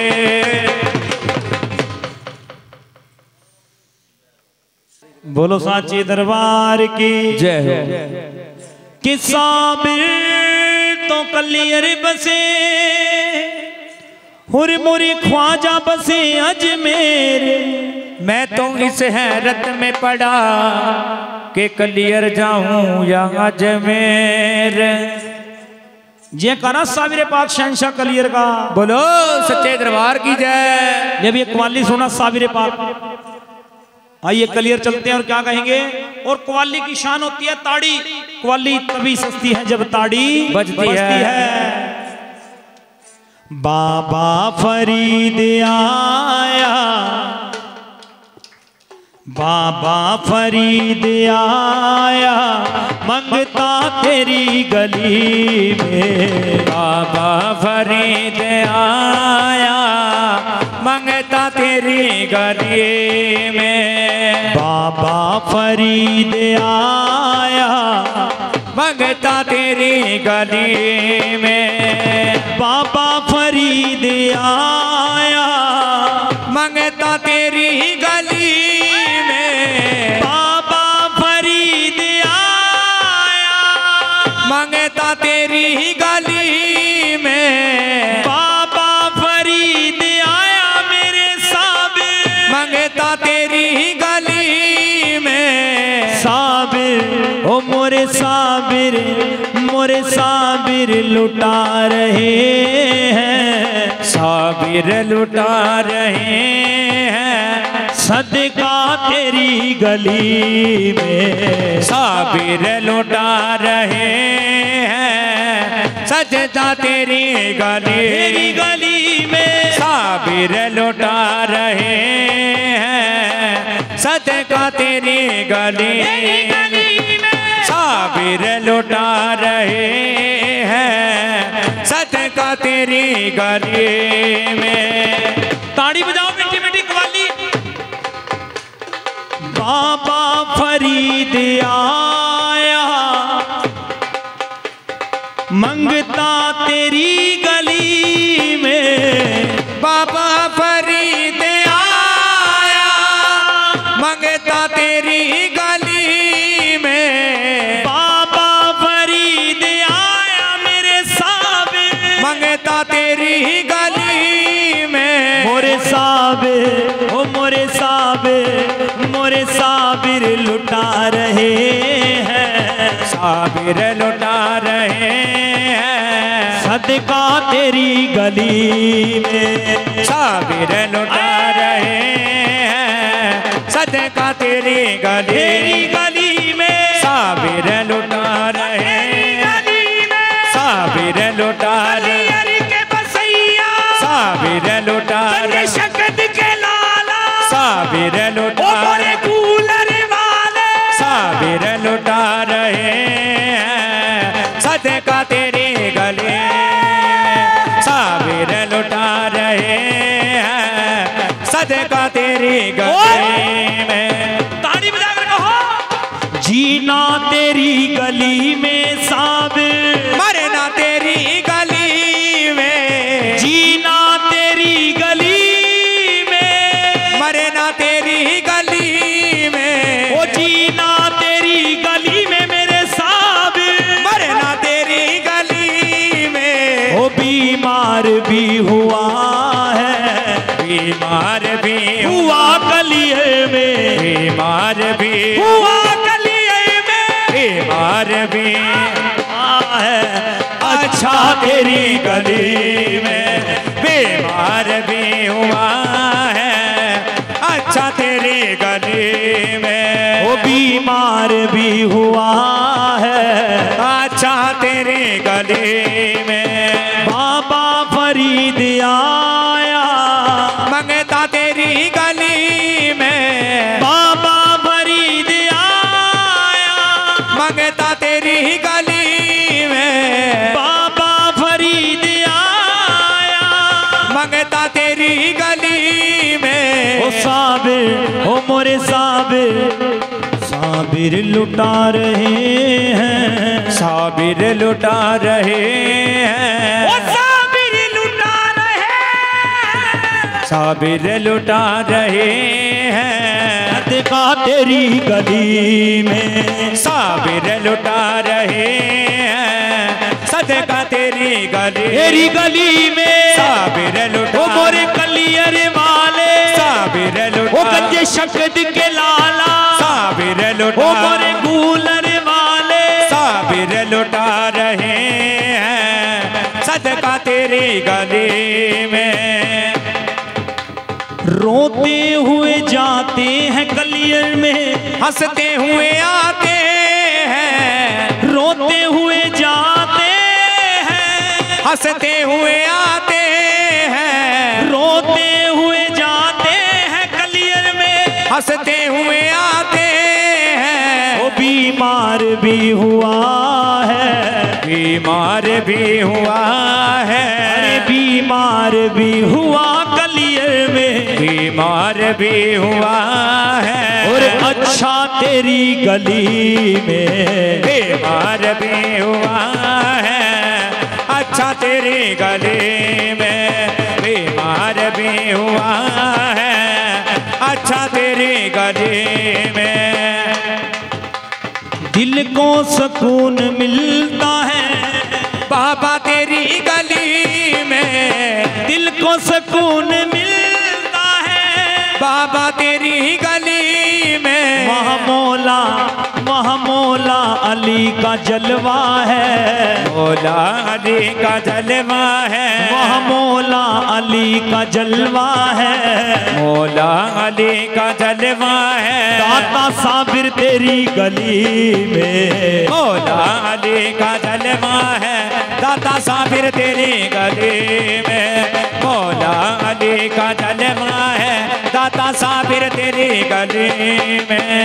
बोलो साचे दरबार की जय हो कि साबिर तो कलियर बसे हुर मुरी ख्वाजा बसे अजमेर मैं तो इस हैरत में पड़ा कि कलियर जाऊं या अजमेर ये करा साबिर पाक शहंशाह कलियर का बोलो सच्चे दरबार की जय। ये भी एक कव्वाली सुना साबिर पाक। आइए कलियर चलते हैं और क्या कहेंगे। और कव्वाली की शान होती है ताड़ी। कव्वाली तभी सस्ती है जब ताड़ी बजती, बजती है, है। बाबा फरीद आया बाबा फरीद आया मंगता तेरी गली में बाबा फरीद आया मंगता तेरी गली में बाबा फरीद आया मंगता तेरी गली में बाबा फरीद आया मंगता तेरी गली में बाबा फरीद आया मंगता तेरी गली में बाबा फरीद आया मेरे साबिर मंगता तेरी गली में साबिर ओ मोरे साबिर मोरे साबिर लुटा रहे हैं साबिर लुटा रहे हैं सदका तेरी गली में साबिर लुटा रहे हैं सजदा तेरी गली तेरी गली में साबिर लुटा रहे हैं सदका तेरी गली साबिर लुटा रहे हैं सदका तेरी गली में। ताड़ी बजाओ मिट्टी मिट्टी कव्वाली। बाबा फरीद आया मंगता तेरी गली में बाबा फरीद आया मंगता तेरी गली में बाबा फरीद आया मेरे साबिर मंगता तेरी गली में मोरे साबिर ओ मोरे साबिर मोरे साबिर लुटा रहे हैं साबिर लुटा रहे हैं सदका तेरी गली में साबिर लुटा रहे हैं सदका तेरी गली तेरी गली में साबिर लुटा रहे साबिर लुटा रहे के बसैया साबिर लुटा रहे शकद के लाला साबिर लुटा मोरे कूलर वाले साबिर लुटा रहे हैं सदका तेरी गली साबिर लुटा रहे हैं सदका तेरी गली में। ताड़ी बजाकर कहो जीना तेरी गली में साबिर मरना तेरी गली में जीना तेरी गली में मरना तेरी गली में ओ जीना तेरी गली में मेरे साबिर मरना तेरी गली में बीमार भी हुआ है, बीमार भी हुआ कलिए में, बीमार भी हुआ कलिए में, बीमार भी है अच्छा तेरी गली में, बीमार भी हुआ है अच्छा तेरी गली में, वो बीमार भी हुआ है अच्छा तेरी गली में। बाबा फरीद आया मंगता तेरी गली में, बाबा फरीद आया मंगता तेरी गली में, बाबा फरीद आया मंगता तेरी गली में। ओ साबिर ओ मोरे साबिर, साबिर लुटा रहे हैं, साबिर लुटा रहे हैं, ओ साबिर लुटा रहे हैं, साबिर लुटा रहे हैं। सदका तेरी गली में, साबिर लुटा रहे हैं सदका तेरी गली, तेरी गली में साबिर लुटा ओ मोरे कलियर वाले, साबिर ओ लुटा गंजे शक्द के लाला, साबिर ओ लुटा मोरे गूलर वाले, साबिर लुटा रहे हैं सदका तेरी गली में। रोते हुए जाते हैं कलियर में, हंसते हुए आते हैं, रोते हुए जाते हैं, हंसते हुए आते हैं, रोते हुए जाते हैं कलियर में, हंसते हुए आते हैं। वो बीमार भी हुआ है, बीमार भी हुआ है, अरे बीमार भी हुआ कलियर में, बीमार भी हुआ है और अच्छा तेरी गली में, बीमार भी हुआ है अच्छा तेरी गली में, बीमार भी हुआ है अच्छा तेरी गली में। दिल को सुकून मिलता है बाबा तेरी गली में, दिल को सुकून मिलता है बाबा तेरी गली में। महमौला महमौला अली का जलवा है, मौला अली का जलवा है, महमौला अली का जलवा है, मौला अली का जलवा है। दाता साबिर तेरी गली में, मौला अली का जलवा है, दाता साबिर तेरी गली में, मौला अली का जलवा है, दाता साबिर तेरी गली में।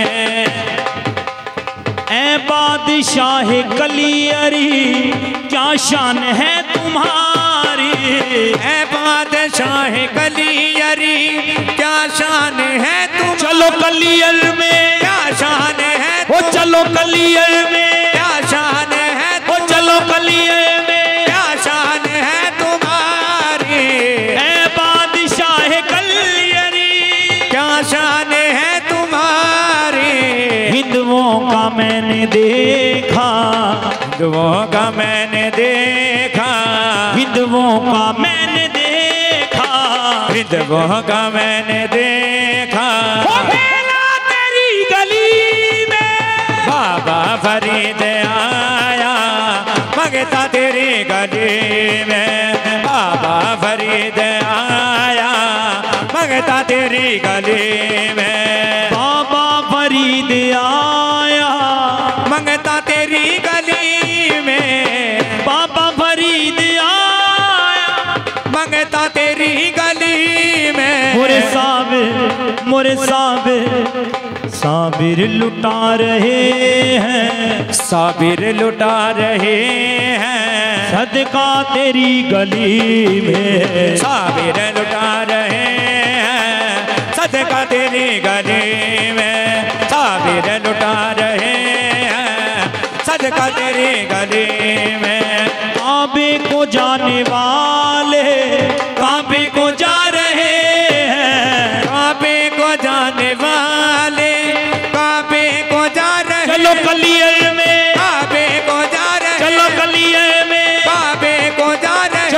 ऐ बादशाह कलियरी क्या शान है तुम्हारी, ऐ बादशाह कलियरी क्या शान है तुम। चलो कलियर में, क्या शान है ओ चलो कलियर में, क्या शान है ओ चलो कलियर में, क्या शान है तुम्हारी। ऐ बादशाह कलियरी क्या शान है तुम्हारी। हिंदुओं का मैंने देखा, हिंदुओं का मैंने देखा, हिंदुओं का मैंने देखा, हिंदुओं का मैंने देखा। ओ मेला तेरी गली में, बाबा फरीद आया मंगता तेरी गली में, बाबा फरीद आया मंगता तेरी गली में, बाबा फरीद आया मंगता तेरी गली में, बाबा फरीद आया मंगता तेरी गली में। मोरे साबिर मोरे साबिर, साबिर लुटा रहे हैं, साबिर लुटा रहे हैं सदका तेरी गली में, साबिर लुटा रहे हैं सदका तेरी गली में, साबिर लुटा रहे हैं सदका तेरी गली में। काबे को जाने वाले काबे को जा रहे हैं, काबे को जाने वाले काबे को जा रहे। चलो कलियर में, काबे को जा रहे। चलो कलियर में, काबे को जा रहे। चलो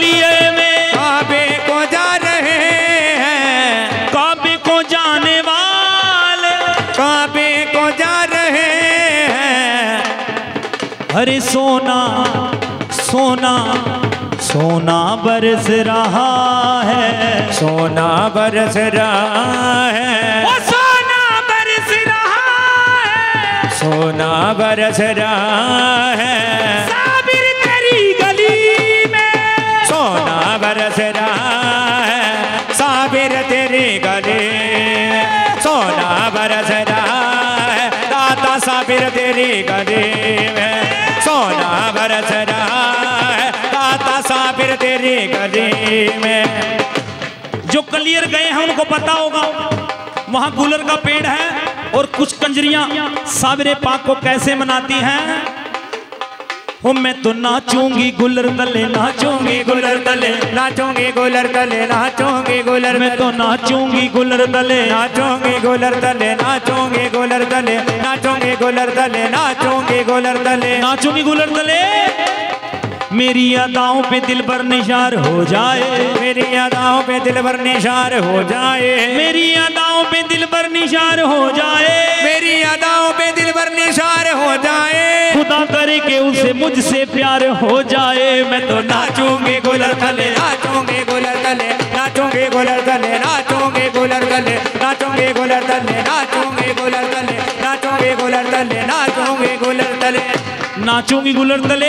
बलिए में काबे को जा रहे हैं, काबे को जाने वाले काबे को जा रहे हैं। अरे सोना सोना सोना बरस रहा है, सोना बरस रहा है, ओ सोना बरस रहा है, सोना बरस रहा है। साबिर तेरी गली में सोना बरस रहा है, साबिर तेरी गली में सोना बरस रहा है। दाता साबिर तेरी गली में सोना बरस रहा है, दाता साबिर तेरी गली में। जो कलियर गए हैं उनको पता होगा, वहां गुलर का पेड़ है और कुछ कंजरियां साबिर पाक को कैसे मनाती हैं। ओ मैं तो नाचूंगी गुलर तले, नाचूंगी गुलर तले, नाचूंगी गुलर तले, नाचूंगी गुलर, मैं तो नाचूंगी गुलर तले, नाचूंगी गुलर तले, नाचूंगी गुलर तले, नाचूंगी गुलर तले, नाचूंगी गुलर तले, नाचूंगी गुलर तले। मेरी अदाओं पे दिल भर निशार हो जाए, मेरी अदाओं पे दिल भर निशार हो जाए, मेरी अदाओं पे दिल भर निशार हो जाए, मेरी अदाओं पे दिल भर निशार हो जाए। खुदा करे कि उसे मुझसे प्यार हो जाए। मैं तो नाचूंगी गुलर तले, नाचूंगी गुलर तले, नाचूंगी गुलर तले, नाचूंगी गुलर तले, नाचूंगी गुलर तले, नाचूंगी गुलर तले, नाचूंगी गुलर तले, नाचूंगी गुलर तले, नाचूंगी गुलर तले।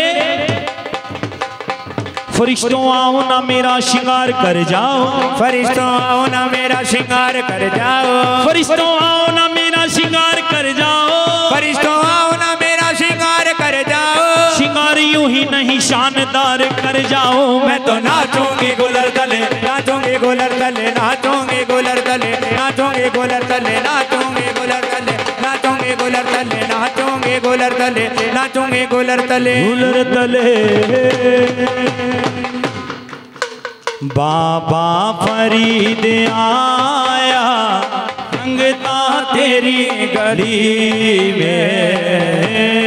फरिश्तों आओ ना मेरा श्रृंगार कर जाओ, फरिश्तों आओ ना मेरा श्रृंगार कर जाओ, फरिश्तों आओ ना मेरा श्रृंगार कर जाओ, फरिश्तों आओ ना मेरा श्रृंगार कर जाओ। श्रृंगार यूं ही नहीं शानदार कर जाओ। मैं तो नाचूंगी गुलर तले, नाचूंगी गुलर तले, नाचूंगी गुलर तले, नाचूंगी गुलर तले, नाचूंगी गुलर तले, नाचूंगी गुलर तले, नाचूंगी गुलर तले, नाचूंगी गुलर तले, गुलर तले। बाबा फरीद आया संगता तेरी गली में।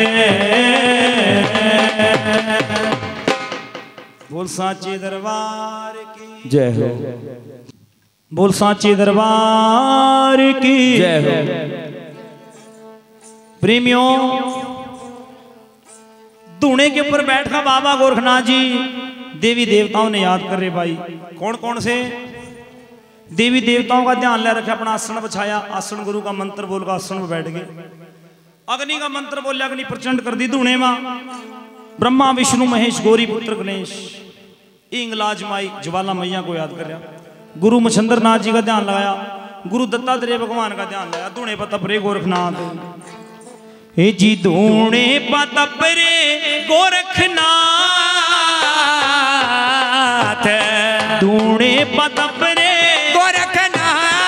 बोल साचे दरबार की जय हो, बोल साचे दरबार की जय हो। प्रेमियों, धूने के ऊपर बैठा बाबा गोरखनाथ जी देवी देवताओं ने याद कर रहे भाई। कौन कौन से देवी देवताओं का ध्यान ले रखे, अपना आसन बिछाया, आसन गुरु का मंत्र बोलकर आसन में बैठ गए। अग्नि का मंत्र बोले, अग्नि प्रचंड कर दी धूने मां। ब्रह्मा विष्णु महेश गौरी पुत्र गणेश, इंगलाज माई ज्वाला मैया को याद कर रहा। गुरु मच्छंद्र नाथ जी का ध्यान लगाया, गुरु दत्तात्रेय भगवान का ध्यान लगाया। धूने पतपरे गोरखनाथ, हे जी धूने पतपरे गोरखनाथ, धूने पतपरे गोरखनाथ।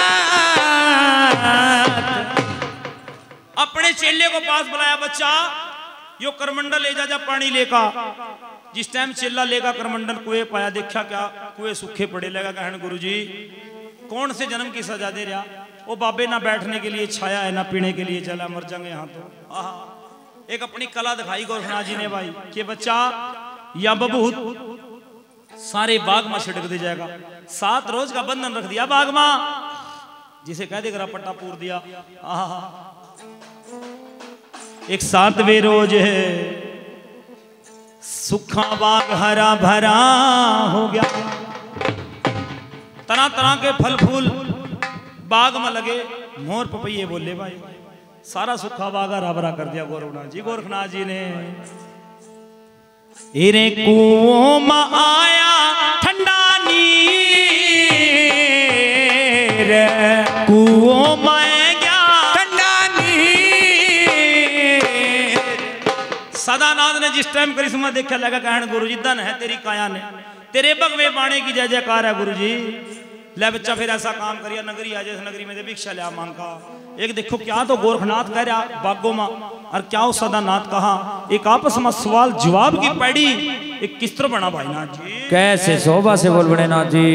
अपने चेले को पास बुलाया, बच्चा यो करमंडल ले जा, जा पानी लेका। जिस टाइम चेला लेगा करमंडल कुएं पाया, देखा क्या कुएं सूखे पड़े। लगा कहन गुरुजी कौन से जन्म की सजा दे रहा। वो बाबे ना बैठने के लिए छाया है ना पीने के लिए चला, मर जाएंगे यहाँ तो। आहा, एक अपनी कला दिखाई गोरखनाथ जी ने भाई कि बच्चा या बबूत सारे बाग में छिड़क दे जाएगा। सात रोज का बंधन रख दिया बाग में, जिसे कह दे पट्टा पूर दिया। आहा, एक सातवें रोज है, सूखा बाग हरा भरा हो गया। तरह तरह के फल फूल बाग में लगे। मोर पपैये बोले भाई, सारा सूखा बाग हरा भरा कर दिया गोरखनाथ जी। गोरखनाथ जी ने इरे कुओं में आया ठंडा नीर, कुओं में गया ठंडा नीर। सदानंद ने जिस टाइम करिश्मा देखा, लगा कहन गुरुजी धन है तेरी काया ने, तेरे भगवे बाणे की जय जयकार है गुरुजी। ले बच्चा फिर ऐसा काम करिया, नगरी आ जाए, नगरी में दे भिक्षा लिया मांगा। एक देखो क्या तो गोरखनाथ कह रहा बागों में, और क्या हो सदानाथ कहा। एक आपस में सवाल जवाब की पैड़ी एक किस तरह बना भाई नाथ जी। कैसे शोभा से बोल बड़े नाथ जी।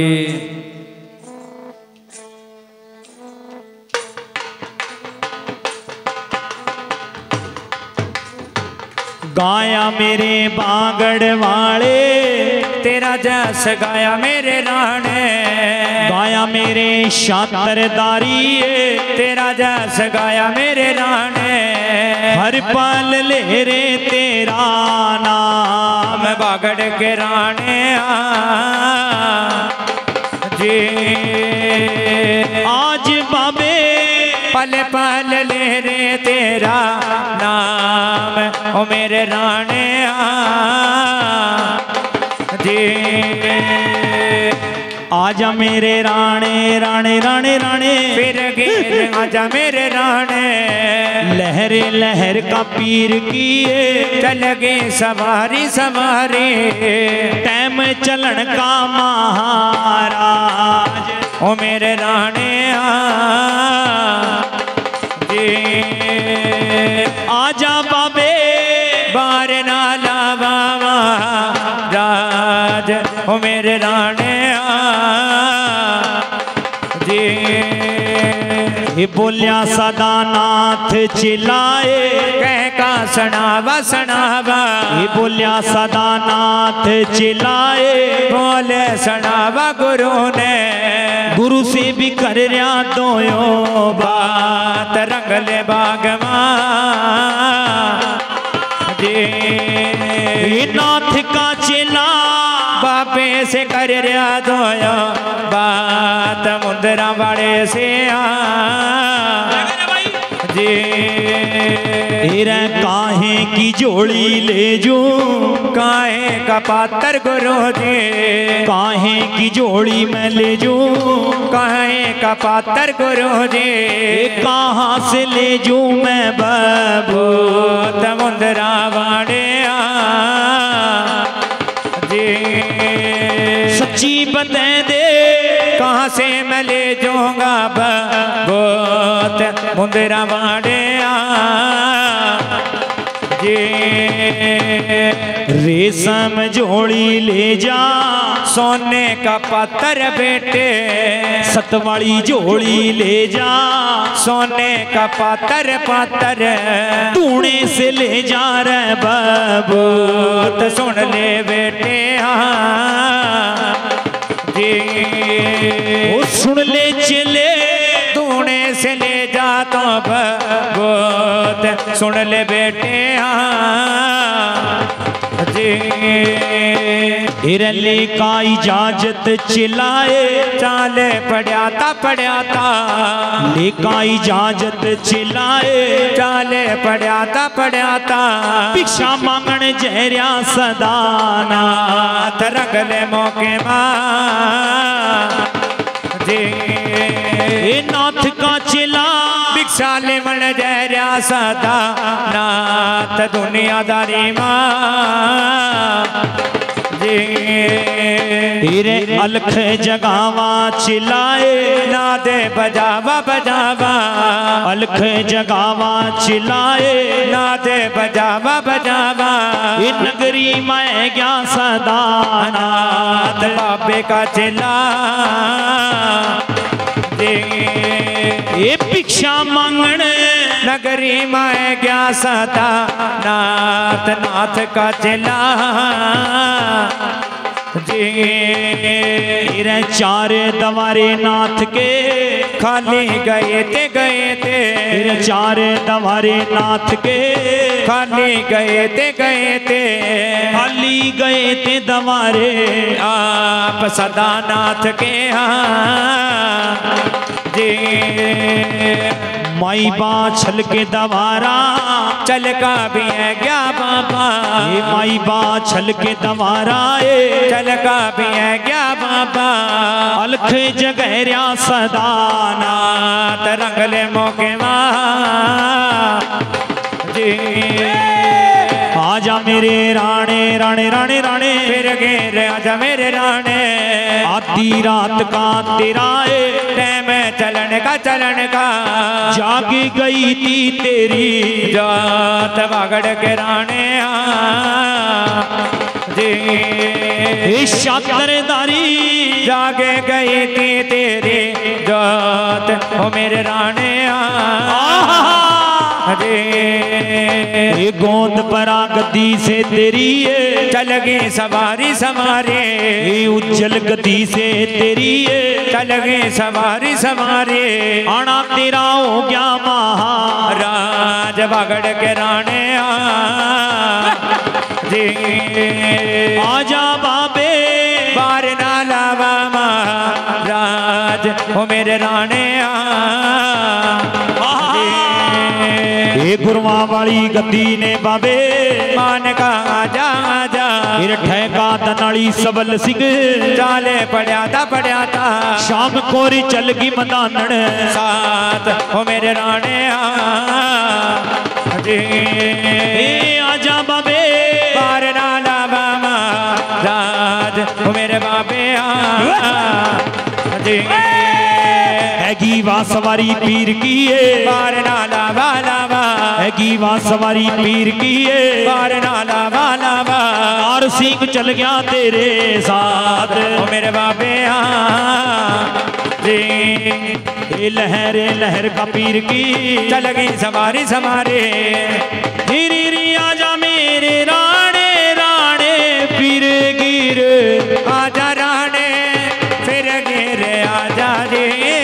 गाया मेरे बागड़ वाले, तेरा जस गाया मेरे राणे, गाया मेरे शातरदारी तेरा जस गाया मेरे राणे, हर पल ले रे तेरा नाम बागड़ के राणे जी। आज बाबे पल पल ले रे तेरा नाम ओ मेरे राणे जी। आजा मेरे राणे राणे राणे राणे फिर गिर आजा मेरे राणे, लहरे लहर का पीर किए चल गई सवारी सवारी, टैम चलन का महाराज ओ मेरे राणे जी। आजा बाबे बार नाला बाबा राज ओ मेरे राणे जी। ये बोलिया सदा नाथ चिल्लाए कह का सनावा सनावा, ये बोलिया सदा नाथ चिल्लाए बोले सनावा गुरु ने, गुरु से भी कर रहा दोयो बात रंगले बागवा जी। ये नाथ का चिल्ला बाबे से कर रहा दोयो बात, मुंदरा बड़े से जी। तेरा काहे की जोड़ी ले जो, काहे का पातर गुरु जी, काहे की जोड़ी मैं ले जो, काहे का पातर गुरु जी, कहाँ से ले जो मैं बाबू मुंदरा वाड़े जी। सच्ची बता दे कहाँ से मैं ले जाऊंगा बहुत मुंदरा वाड़े जी। रेशम जोड़ी ले जा सोने का पत्थर बेटे, सतवाड़ी जोड़ी ले जा सोने का पत्थर पत्थर, तूने से ले जा रे बाबू तो सुन ले बेटे जी। वो सुन ले चले तूने से ले जा तो बहुत सुन ले बेटे जी। इरले का इजाजत चिल्लाए चाले पड़ियाता पड़ियाता, लेका इजाजत चिल्लाए चाले पड़ियाता पड़ियाता, भिक्षा मांगण जहरिया सदाना रंगले मौके मां जी। ए नाथ का चिल्ला भिक्षा लेवण जहरिया सदा नाथ दुनियादारी मां जी। तेरे अलख जगावा चिल्लाए ना दे बजावा बजावा, अलख जगावा चिल्लाए ना दे बजावा बजावा, ये नगरी में गया सदाना नाथ बाबे का चिल्ला जी। ये भिक्षा मांगण नगरी में गया सदा नाथ नाथ का चिल्ला जी। तेरे चार दवारे नाथ के खाली गए थे गए थे, तेरे चार दवारे नाथ के खाली गए थे गए थे, खाली गए थे दवारे आप सदा नाथ के यहाँ जी। माई बा छल के दवारा चल का भी है क्या बाबा, ये माई बा छल के दवारा ए चल का भी है क्या बाबा, अलख जगहरिया सदाना नाथ रंगले मौके मां जी। आजा मेरे राणे राणे राणे राणे फिर घेर आजा मेरे राणे, आधी रात का तेरा ए टाइम चलन का चलन का, जाग गई थी तेरी जात बागड़ के राणे जी। शातरदारी जागे गई थी तेरी जात ओ मेरे राणे अरे गोंद परा गद्दी से तेरी है चल गए सवारी समारे उज्जल गद्दी से तेरी है चल गए सवारी समारे आना तेरा हो गया महाराज बगड़ के राणे जी आजा बाबे बार ना लावा महाराज हो मेरे राणे गुरवा वाली गद्दी ने बाबे मान का आजा आजा फिर ठहका दनाली सबल सिंह चाले पड़ा था पड़ा था शाम कोरी चल गई मदानण साथ हो मेरे राणे जी आजा बाबे बार ना लावा महाराज हो मेरे बाबे जी हैगी वा सवारी पीर की है बार ना लावा लावा हैगी वा सवारी पीर की है बार ना लावा लावा और सिंह चल गया तेरे साथ ओ मेरे बाबे जी ये लहर लहर का पीर की चल गई सवारी समारे धीरे री आजा मेरे राणे राणे पीर गिर आजा राणे फिर गिर आजा रे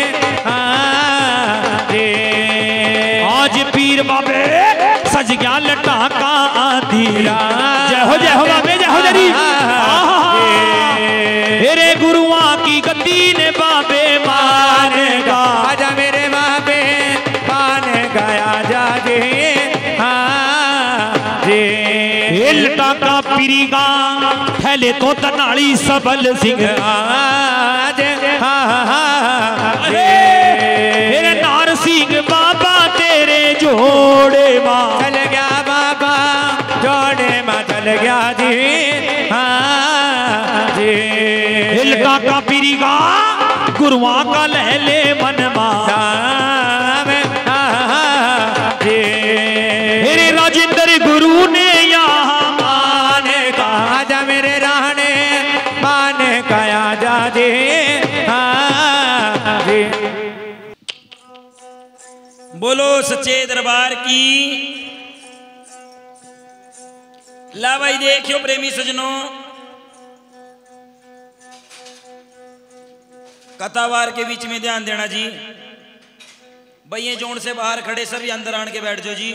आज पीर बाबे सज गया लटाका आधी जय हो जय हो बाबे जय हो जरी मेरे गुरुआ की गद्दी ने बाबे मान गा आजा मेरे बाबे मान गाया जा जे हाँ जे लटाका पीरी गा थैले तो तनाली सबल सिंह आज हाँ हाँ मेरे नार सिंह बाबा तेरे जोड़े माँ चल गया बाबा जोड़े माँ चल गया जी हाँ जी लटाका पीरी गा गुरुआ का ले ले मन माँ मेरे राजेंद्र गुरु ने यहाँ माने का आजा मेरे राणे माने का आजा जी हाँ जी बोलो सच्चे दरबार की। ला भाई देखियो प्रेमी सजनों, कथावार के बीच में ध्यान देना जी। भैया जोन से बाहर खड़े सभी अंदर आन के बैठ जाओ जी।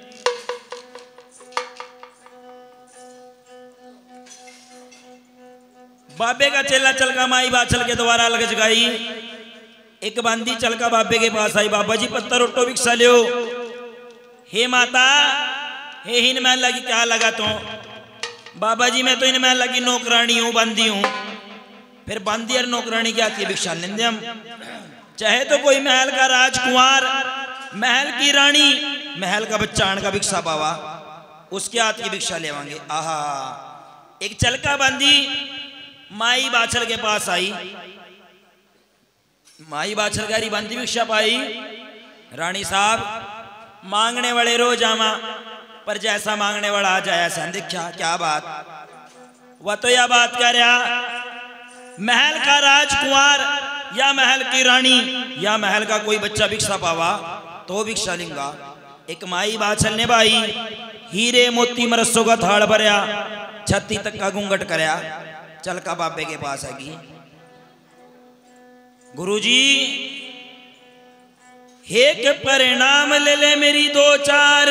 बाबे का चेला चलका माई बाछल के द्वारा लग जगाई। एक बांदी चलका बाबे के पास आई, बाबा जी पत्थर उठो भिक्षा लियो। हे माता, हे हिन मैं लगी क्या लगा तो? बाबा जी मैं तो इन मैं लगी नौकरानी हूँ, बांदी हूँ। फिर बांदी और नौकरानी क्या आती है भिक्षा लेंगे हम? चाहे तो कोई महल का राजकुमार, महल की रानी, महल का बच्चा आन का भिक्षा पावा, उसके हाथ की भिक्षा लेवांगे। आहा, एक चलका बांदी माई बाछल के पास आई। माई बाछल गारी बांदी भिक्षा पाई। रानी साहब मांगने वाले रोज आमा, पर जैसा मांगने वाला आ जाए ऐसा देखा। क्या बात? वह तो यह बात कह रहा, महल का राजकुमार या महल की रानी या महल का कोई बच्चा भिक्षा पावा तो भिक्षा लिंगा। एक माई बाछल ने भाई हीरे मोती मरसों का थाड़ भरया, छत्ती तक का घूंघट करया, चलका बाबे के पास आगी। गुरुजी एक परिणाम ले ले मेरी दो चार,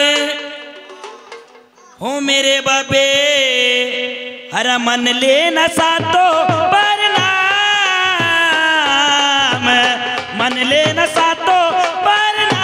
हो मेरे बाबे हरा मन ले न सातो परिणाम, मन ले न सातो परिणाम।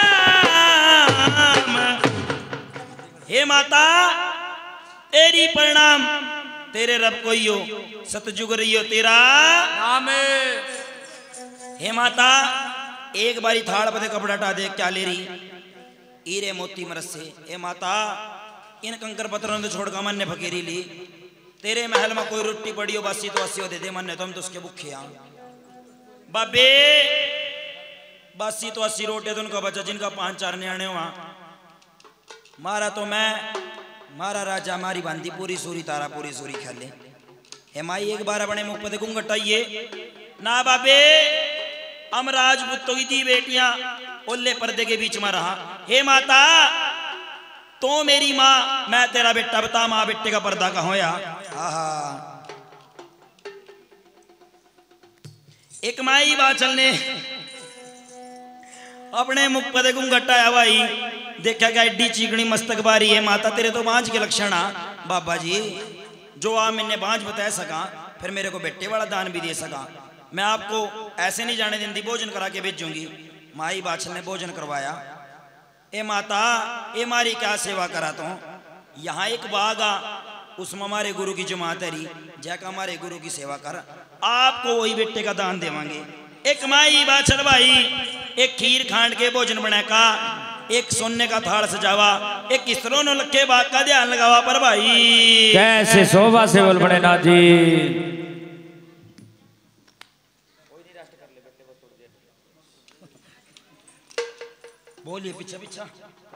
हे माता तेरी परिणाम, तेरे रब कोई हो, सतजुग रही हो तेरा नाम। हे माता एक बारी थाड़ पते कपड़ा हटा दे, क्या ले रही? हीरे मोती मरस से। हे माता इन कंकर पत्थरों ने छोड़ का मन ने फकीरी ली। तेरे महल में कोई रोटी पड़ी हो बासी तो अस्सी हो दे दे मन ने, तो हम तो उसके भूखे आ बाबे। बासी तो अस्सी रोटी तो उनका बचा जिनका पांच चार न्याणे हुआ। मारा तो मैं, मारा राजा मारी बांधी पूरी सूरी तारा पूरी सूरी खेले। हे माई एक बार अपने मुख पे घूंघटाइए ना बाबे। हम राजपूतों की दी बेटियां ओले पर्दे के बीच में रहा। हे माता तो मेरी माँ, मैं तेरा बेटा, बता माँ बेटे का पर्दा कहाँ होया। आहा एक माई बाचल ने अपने मुख पर घूंघट आया भाई, देखा क्या एड्डी चीकनी मस्तक बारी है। माता तेरे तो बांझ के लक्षण आ। बाबा जी जो आप मैंने बांझ बता सका, फिर मेरे को बेटे वाला दान भी दे सका। मैं आपको ऐसे नहीं जाने देती, भोजन करा के भेजूंगी। माई बाछल ने भोजन करवाया। ए माता ए मारी क्या सेवा करा तो, यहाँ एक बाग आ, उसमें हमारे गुरु की जमात हरी, जैका हमारे गुरु की सेवा कर, आपको वही बेटे का दान देवांगे। एक माई बाछल भाई एक खीर खांड के भोजन बना का, एक सोने का थाल सजावा, एक किसरो नो लखे बाग का ध्यान लगावा। पर भाई कैसे शोभा से बोल बने ना जी। बोलिए पीछा पीछा।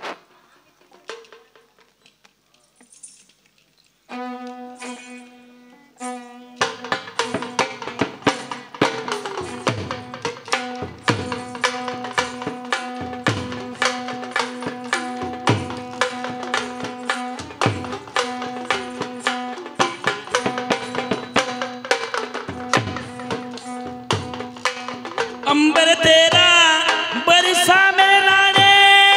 अंबर तेरा बरसा में लाने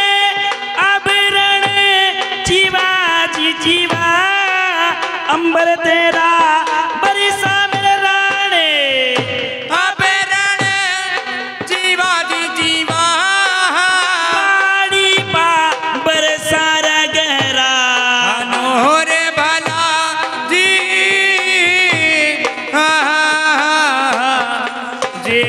अबरण जीवा जी जीवा, अंबर तेरा बरसा में लाने अबरण जीवा जी जीवा, पानी पा बरसा रा गहरा अनोर भला जी जी।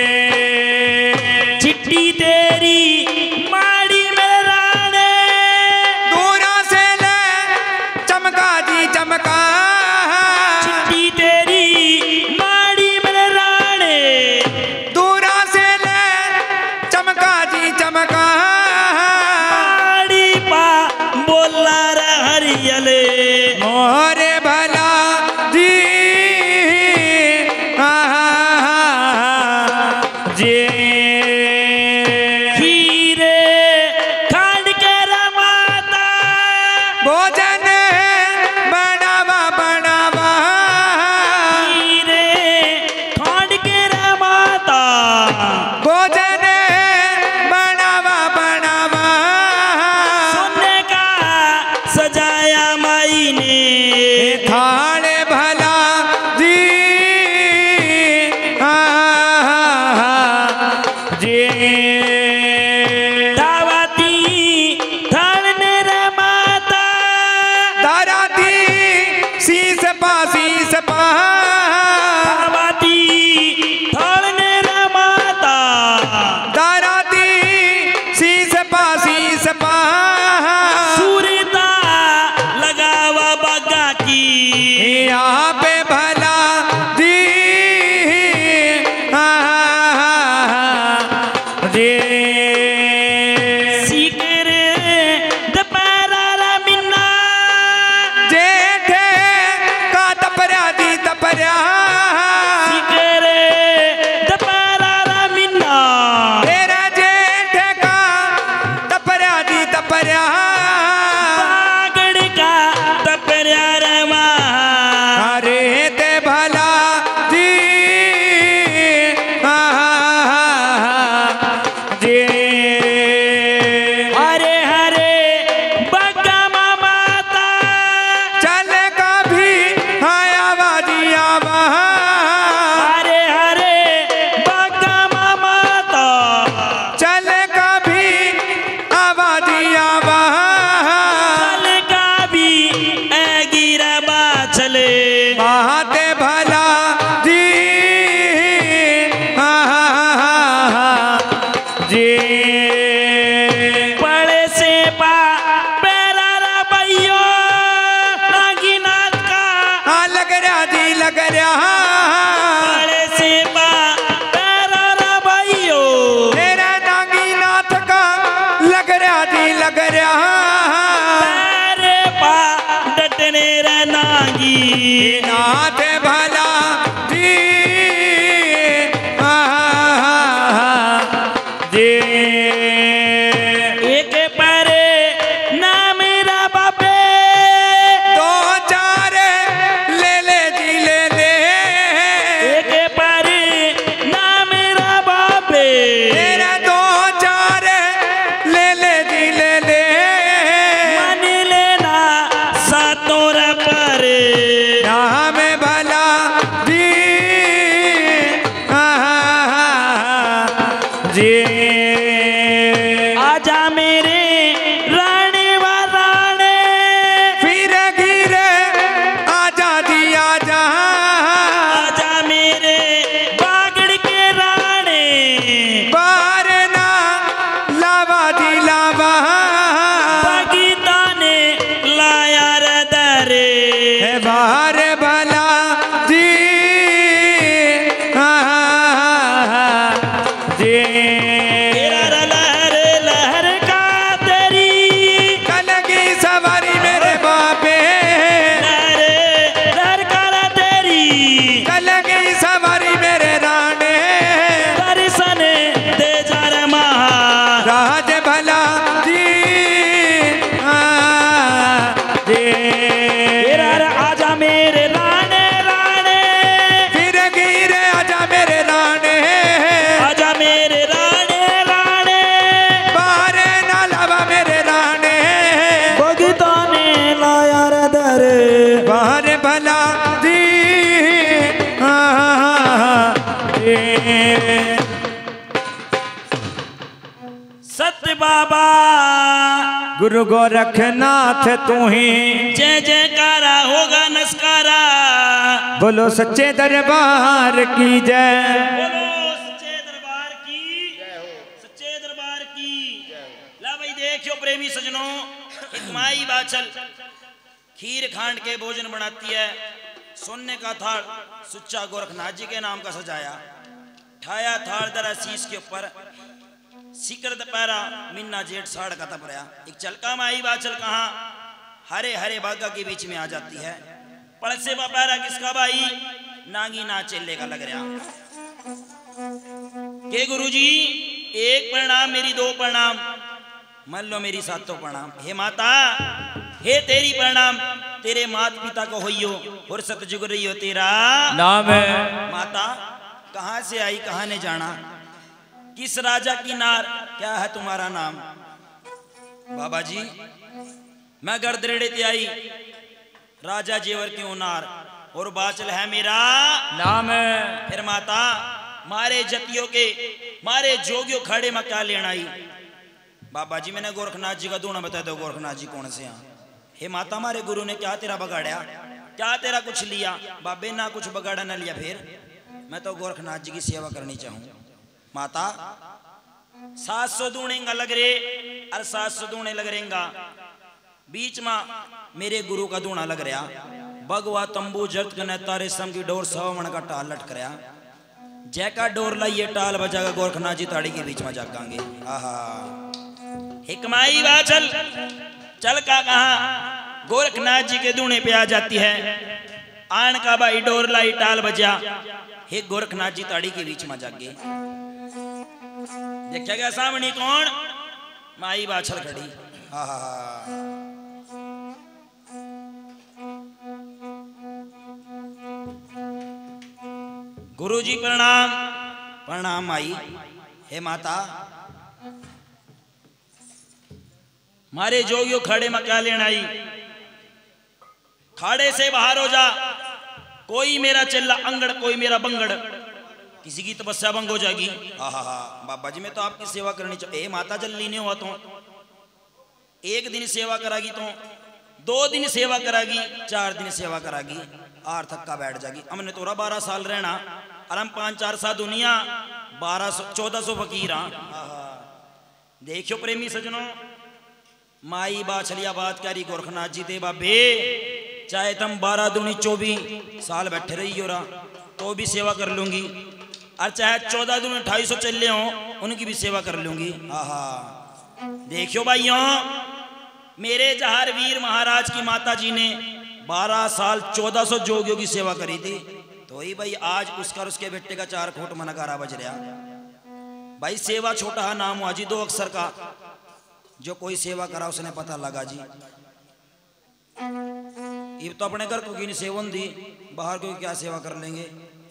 चिट्ठी तेरी माड़ी में राने, दूरा से ले चमका जी चमका, चिट्ठी तेरी माड़ी में राने, दूरा से ले चमका जी चमका, माड़ी पा बोला रा हरियले मोरे भला जी जी। खीरे खांड के रमाता, भोजन बनावा बनावा, खीरे खांड के रमाता, भोजन बनावा बनावा, सोने का सजाया माई ने थाल भला जी जी। दावती थाल ने रमाता, दाराती शीस पा शीस पा, दावती थाल ने रमाता, दाराती शीस पा शीस पा, सूरता लगावा बागा की यहाँ पे भला जी जी। सीकर दपहरा रा मिन्ना, जेठे का तपरा दी तपरा, सीकर दपहरा रा मिन्ना, तेरा जेठ का तपरा दी तपरा, बागड़ का दपहरा रमा, अरे ते भला जी जी। हरे हरे बग्गा माता, चल का भी आया बाजिया वहाँ, हरे हरे बग्गा माता, चल का भी आवाजिया वहाँ, चल का भी ए गिरा बाछले वहाँ ते भला जी जी। बड़े से पा पैरा रा भैयो नागीनाथ का, हाँ लग रहा जी लग रहा, बड़े से पा पैरा रा भैयो, तेरा नागीनाथ का लग रहा जी लग रहा, पैरे पा डटने रा नागी नाथ भला जी जी। चल गई सवारी मेरे राणे दर्शन दे जा रे राज भला जी आजा मेरे राणे राणे फिर गिर आजा मेरे राणे आजा मेरे राणे राणे बारे ना लावा मेरे राणे भगता ने लाया रे दर बारे भला जी सत्य बाबा गुरु गोरखनाथ तू ही जय जयकारा होगा नस्कारा बोलो सच्चे दरबार की जय बोलो सच्चे दरबार की सच्चे दरबार की ला भाई देखियो प्रेमी सजनों एक माई बाचल खीर खांड के भोजन बनाती है सोने का थाल सुच्चा गोरखनाथ जी के नाम का सजाया ठाया थाल दरा शीश के ऊपर सीकर दपहरा मिन्ना जेठ साढ़ का तपरया एक चलका माई बाचल कहा हरे हरे बागा के बीच में आ जाती है पड़क से बापैरा किसका भाई नागी ना चेले का लग रहा के गुरुजी एक प्रणाम मेरी दो प्रणाम मान लो मेरी सातों प्रणाम हे माता हे तेरी प्रणाम तेरे माता पिता को होइयो और सतजुग रहियो तेरा नाम है माता कहां से आई कहां ने जाना किस राजा की नार क्या है तुम्हारा नाम बाबा जी मैं गढ़दरेड़े ते आई राजा जेवर की नार और बाचल है मेरा नाम है फिर माता मारे जतियों के मारे जोगियों खड़े में क्या लेना आई बाबा जी मैंने गोरखनाथ जी का दूना बता दो गोरखनाथ जी कौन से यहाँ हे माता मारे गुरु ने क्या तेरा बगाड़या क्या तेरा कुछ लिया बाबे ना कुछ बगाड़ा ना लिया फिर मैं तो गोरखनाथ जी की सेवा करनी चाहूँ माता सात सौ दूणेगा लग रे और सात सौ दूणे लग रहेगा बीच में मेरे गुरु का दूणा लग रहा भगवा तंबू जर्द कने तारे सम की डोर सवन का टाल लटक रहा जैका डोर लाइए टाल बजागा गोरखनाथ जी ताड़ी के बीच में जागांगे आहा हिकमाई बाचल चल का कहा गोरखनाथ जी के दूणे पे आ जाती है आन का भाई डोर लाई टाल बजा हे गोरखनाथ जी ताड़ी के बीच में जागे देखा गया सामने कौन माई बाछल खड़ी हा हा हा गुरुजी प्रणाम प्रणाम माई हे माता मारे जोगियों खड़े में क्या लेना आई खाड़े से बाहर हो जा कोई मेरा चिल्ला अंगड़ कोई मेरा बंगड़ किसी की तपस्या भंग हो जाएगी हाँ हाँ हाँ बाबा जी मैं तो आपकी सेवा करनी चाहिए माता जल्दी नहीं हुआ तो एक दिन सेवा करागी तो दो दिन सेवा करागी चार दिन सेवा करागी आर थक्का बैठ जाएगी हमने तोरा बारह साल रहना और हम पांच चार साल दुनिया बारह सौ चौदह सौ फकीर देखियो प्रेमी सजनों माई बाछलिया बात करी गोरखनाथ जी दे बाबे चाहे तुम बारह दूनी चौबीस साल बैठे रही हो रहा तो भी सेवा कर लूंगी और चाहे चौदह दूनी अठाई सौ चले हो उनकी भी सेवा कर लूंगी आहा देखियो भाइयों मेरे जहार वीर महाराज की माता जी ने बारह साल चौदह सौ जोगियों की सेवा करी थी तो ही भाई आज उसका और उसके बेटे का चार खोट मनकारा बज रहा भाई सेवा छोटा है नाम हुआ जी दो अक्षर का जो कोई सेवा करा उसने पता लगा जी ये तो अपने घर को की नहीं सेवन दी बाहर को क्या सेवा कर लेंगे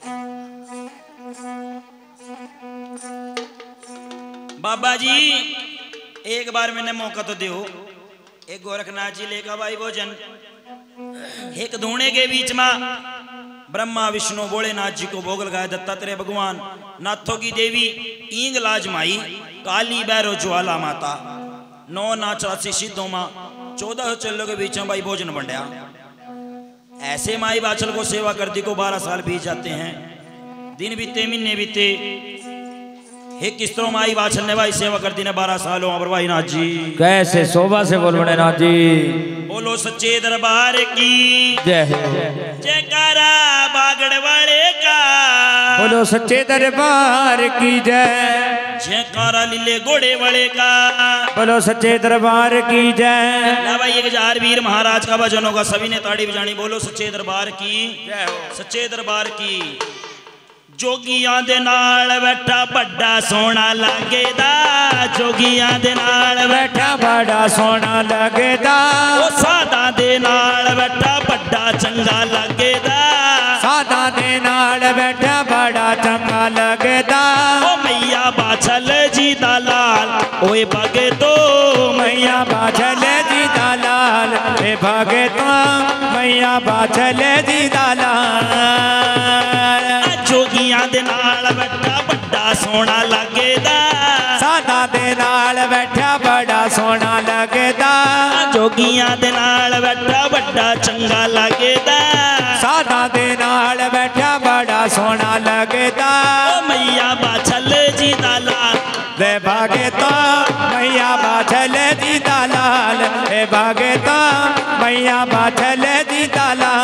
बाबा जी एक बार मैंने मौका तो दो एक गोरखनाथ जी लेकर भाई भोजन एक धूणे के बीच में ब्रह्मा विष्णु भोलेनाथ जी को भोग लगाया दत्तात्रेय भगवान नाथों की देवी ईंग लाज माई काली बैरो ज्वाला माता नौ ना चौरासी सिद्धों माँ चौदह चल्लों के बीच में भाई भोजन बंटया ऐसे माई बाचल को सेवा कर दी को बारह साल बीत जाते हैं दिन बीते महीने बीते हे किस तरह माई बाचल ने भाई सेवा कर दी ने बारह सालों पर भाई नाथ जी कैसे शोभा से बोल बड़े नाथ जी बोलो सच्चे दरबार की जय जयकारा बागड़ वाले का बोलो सच्चे दरबार की जय जयकारा लीले घोड़े वाले का बोलो सच्चे दरबार की जय। ला भाई एक हजार वीर महाराज का भजनों का सभी ने ताड़ी बजानी। बोलो सच्चे दरबार की जय हो। सच्चे दरबार की। जोगियां दे नाल बैठा बड़ा सोना लगेदा, जोगियां दे नाल बैठा बड़ा सोना लगेदा, ओ सादा दे नाल बैठा बड़ा चंगा लगेदा, सादा दे नाल बैठा बड़ा चंगा लगेदा। ओ मैया बाछल जी दा लाल ओए भागे तो मैया बाछल जी दा लाल ए भागे तो मैया बाछल जी दा लाल। जोगियां दे नाल बैठा बड़ा सोना लगेदा, सादा दे नाल बैठा बड़ा सोना लगेदा, जोगियां दे नाल बैठा बड़ा चंगा लगेदा, सादा दे नाल बैठा बड़ा सोना लगेदा। ओ मैया बाछल जी दा लाल दे भागे तो मैया बाछल जी दा लाल ए भागे तो मैया बाछल जी दा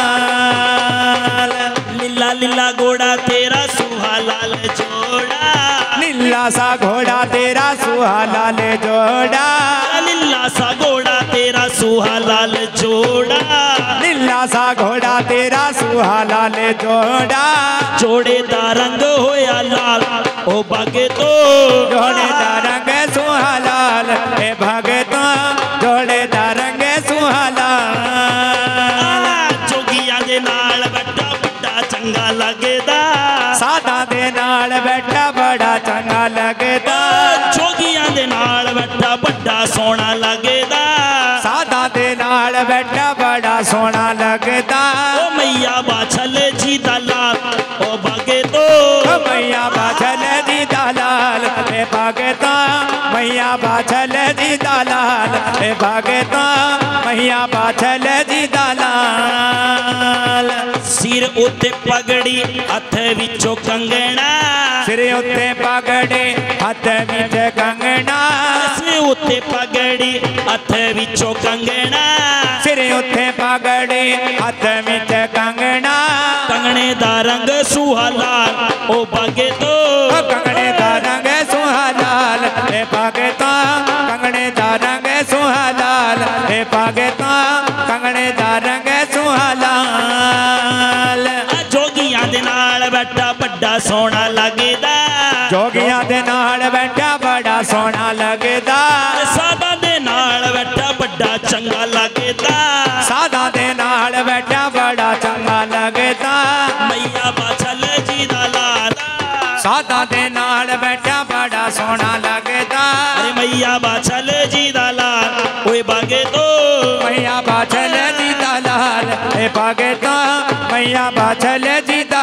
लाल। लीला लीला घोड़ा तेरा सुहा लाल जोड़ा, नीला सा घोड़ा तेरा सुहा लाल जोड़ा, लीला सा घोड़ा तेरा सुहा लाल जोड़ा, नीला सा घोड़ा तेरा सुहा लाल जोड़ा, जोड़े दा रंग होया लाल ओ भागे तो जोड़े दा रंग सुहा लाल ए भागे तो जोड़े दा रंग सुहा लाल। जोगियां दे नाल बैठा बड़ा चंगा लगेदा, सादा दे नाल बैठा बड़ा चंगा लगेदा, जोगियां दे नाल बैठा बड़ा सोना लगेदा, सादा दे नाल बैठा बड़ा सोना लगेदा। ओ मैया बाछल जी दा लाल ओ भागे तो ओ मैया बाछल जी दा लाल ए भागे तो मैया बाछल जी दा लाल ए भागे तो मैया बाछल जी दा लाल। सिर उत्ते पगड़ी हथ विचों कंगना, सिर उत्ते पगड़ी हथ विच कंगना, सिर उत्ते पगड़ी हथ विचों कंगना, सिर उत्ते पगड़ी हथ विच कंगना, कंगने दा रंग सुहा लाल ओ भागे तो ओ कंगने दा रंग सुहा लाल ए भागे तो कंगने दा रंग सुहा लाल ए भागे तो कंगने दा रंग सुहा लाल। जोगियां दे नाल बैठा बड़ा सोना लगेदा, जोगियां दे नाल बैठा बड़ा सोना लगेदा, सादा दे नाल बैठा बड़ा चंगा लगेदा, सादा दे नाल बैठा बड़ा चंगा लगेदा। मैया बाछल जी दा लाल सादा दे नाल बैठा बड़ा सोना लगेदा, अरे मैया बाछल जी दा लाल ओए भागे तो मैया बाछल जी दा लाल ए भागे तो मैया बाछल जी दा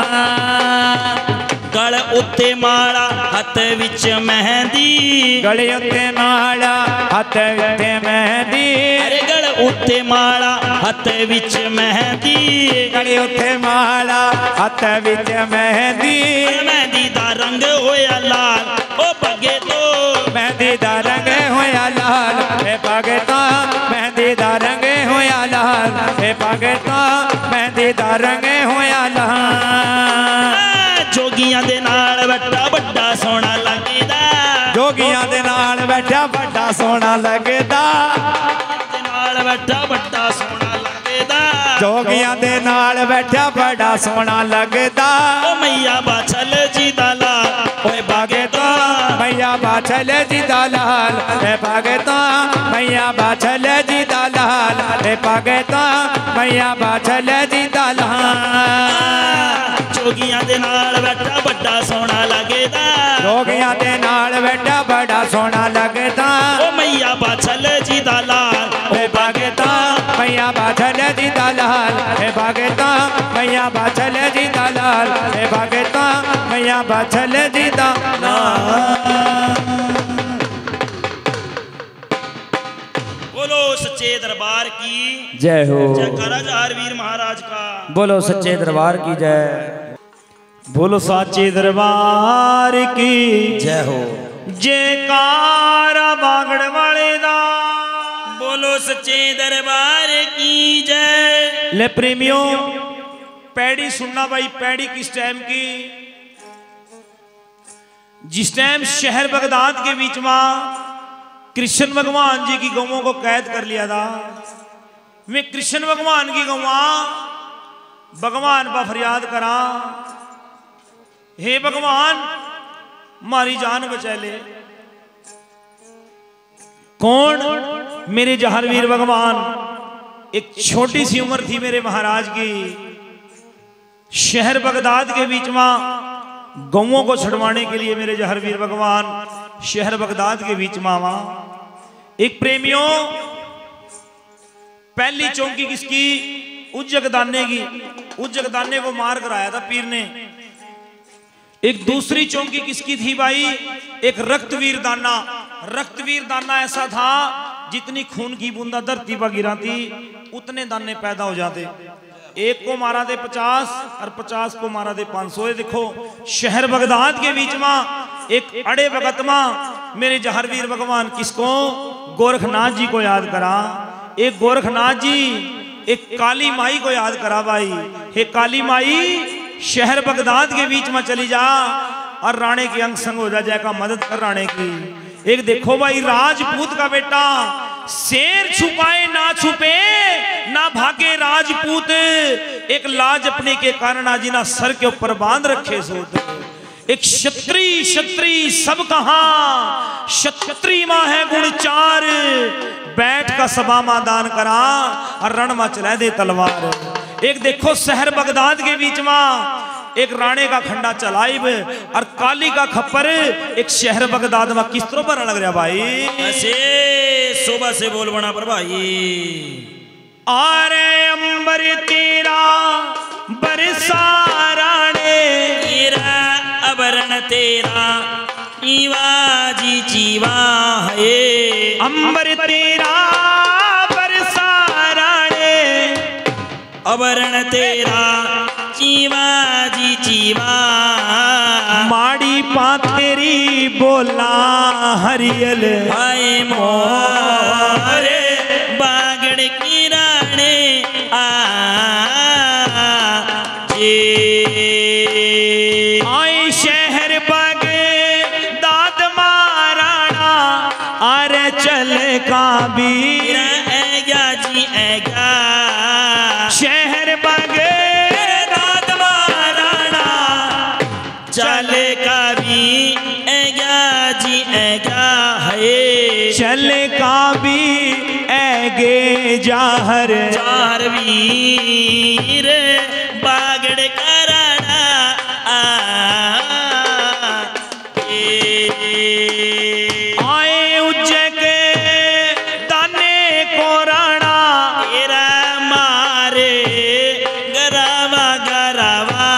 लाल। गल उत्ते माला हथ विच मेहंदी, गले उत्ते माला हथ उत्ते मेहंदी, अरे गल उत्ते माला हथ विच मेहंदी, गले उत्ते माला हथ विच मेहंदी, मेहंदी दा रंग होया लाल ओ भागे तो मेहंदी दा रंग होया लाल ए भागे तो मेहंदी दा रंग होया लाल ए भागे तो मेहंदी दा रंग होया लाल। जोगियां दे नाल बैठा बड़ा सोना लगेदा, जोगियां दे नाल बैठा बड़ा सोना लगेदा, दे नाल बैठा बड़ा सोना लगेदा, जोगियां दे नाल बैठा बड़ा सोना लगेदा। ओ मैया बाछल जी दा लाल ओए भागे तो मैया बाछल जी दा लाल ए भागे तो मैया बाछल जी दा लाल ए भागे तो मैया बाछल जी दा लाल। जोगियां दे नाल बैठा बड़ा सोना लगेदा, जोगियां दे नाल बैठा बड़ा सोना लगेदा, ओ मैया बाछल जी दा लाल ए भागे तो मैया बाछल जी दा लाल ए भागे तो मैया बाछल जी दा लाल ए भागे तो मैया बाछल जी दा लाल। बोलो सच्चे दरबार की जय हो। जयकारा जहार वीर महाराज का। बोलो सच्चे दरबार की जय। बोलो साचे दरबार की जय हो। जयकारा बागड़ वाले दा। बोलो सच्चे दरबार की जय। ले प्रेमियों, पैड़ी सुनना भाई, पैड़ी किस टाइम की? जिस टाइम शहर बगदाद के बीच में कृष्ण भगवान जी की गौओं को कैद कर लिया था। मैं कृष्ण भगवान की गौआ भगवान पर फरियाद करा, हे भगवान मारी जान बचा ले। कौन? मेरे जहारवीर भगवान। एक छोटी सी उम्र थी मेरे महाराज की। शहर बगदाद के बीच में गौओं को छुड़वाने के लिए मेरे जहारवीर भगवान शहर बगदाद के बीच में आवा। एक प्रेमियों, पहली चौकी किसकी? उस जगदाने की। उस जगदाने को मार कर आया था पीर ने। एक दूसरी चौकी किसकी थी भाई? एक रक्तवीर दाना। रक्तवीर दाना ऐसा था जितनी खून की बूंदा धरती पर गिराती उतने दाने पैदा हो जाते। एक को मारा दे पचास और पचास को मारा दे पांच सौ। देखो शहर बगदाद के बीच में एक अड़े वक्त में मेरे जहारवीर भगवान किसको? गोरखनाथ जी को याद करा। एक गोरखनाथ जी, एक काली माई को याद करा भाई। हे काली माई, शहर बगदाद के बीच में चली जा और राणे के अंग संग हो जा, जाएगा मदद कर राणे की। एक देखो भाई, राजपूत का बेटा शेर छुपाए ना छुपे ना भागे राजपूत, एक लाज अपने के कारण आज ना सर के ऊपर बांध रखे सोत। एक क्षत्रिय क्षत्रिय सब कहा, क्षत्रिय मां है गुण चार, बैठ का सभा मां दान करा और रण में चला दे तलवार। एक देखो शहर बगदाद के बीच में एक राणे का खंडा चलाइब और काली का खप्पर एक शहर बगदाद में किस तरह पर लग रहा भाई। ऐसे सुबह से बोल बना पर भाई। आरे अंबर तेरा बरसा राणे, तेरा अबरण तेरा चीवा जी चीवा है। अंबर तेरा बरसा राणे, अबरण तेरा चीवा जी चीवा। माड़ी पा तेरी बोला हरियल, आए मोरे बागड़ की राणे आ आए शहर बगदाद महाराणा, अरे चल काबीर ऐगा जी ऐगा। शहर बगदाद महाराणा, चल काबी ऐगा जी ऐगा है। चल काबीर ऐगे जाहर, चार वीर बागड़ कराना आ आए उज्जैन दाने को राणा, तेरा मारे गरावा गरावा।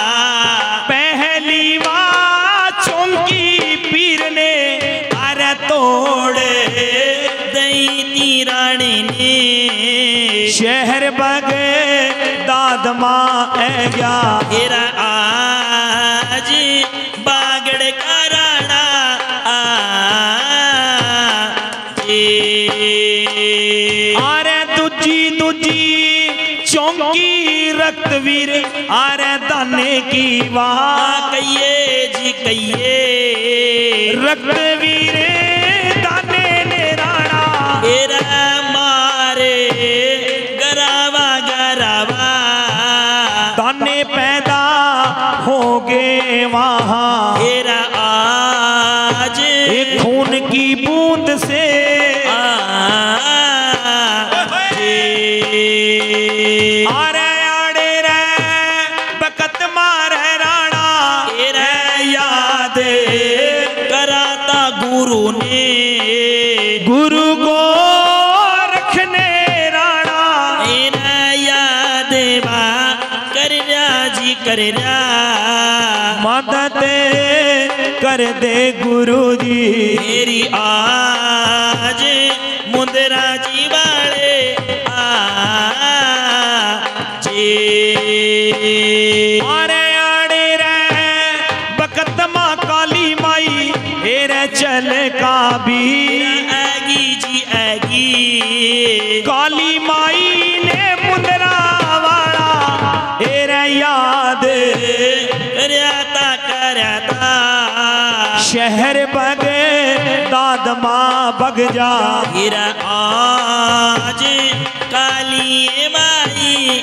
पहली बार चौंकी पीर ने अरे तोड़े दई ती रानी ने। शहर बगदाद मां ऐ गया, तेरा आज बागड़ कराना आ अरे दूजी दूजी चौंकी रक्तवीर अरे दाने की वाह। कहिए जी कहिए रक्तवीर दाने ने राणा, तेरा मारे गरावा गरावा। दाने पैदा हो गए वहां, तेरा आज एक खून की बूंद से अरे आड़े रे बकत मारे राणा, तेरा याद कराता गुरु ने। गुरु को रखने राणा, तेरा याद बा कर जी कर मदद कर दे गुरु जी। मेरी आज मुंदरा जी वाले अरे आड़े रे बकत मां काली माई, हेरे चल काबीर आगी जी आगी। काली माई ने मुंदरा वाला हेरे याद करता करता शहर बगदाद बगदाद माँ बग जा। फिर आज काली माई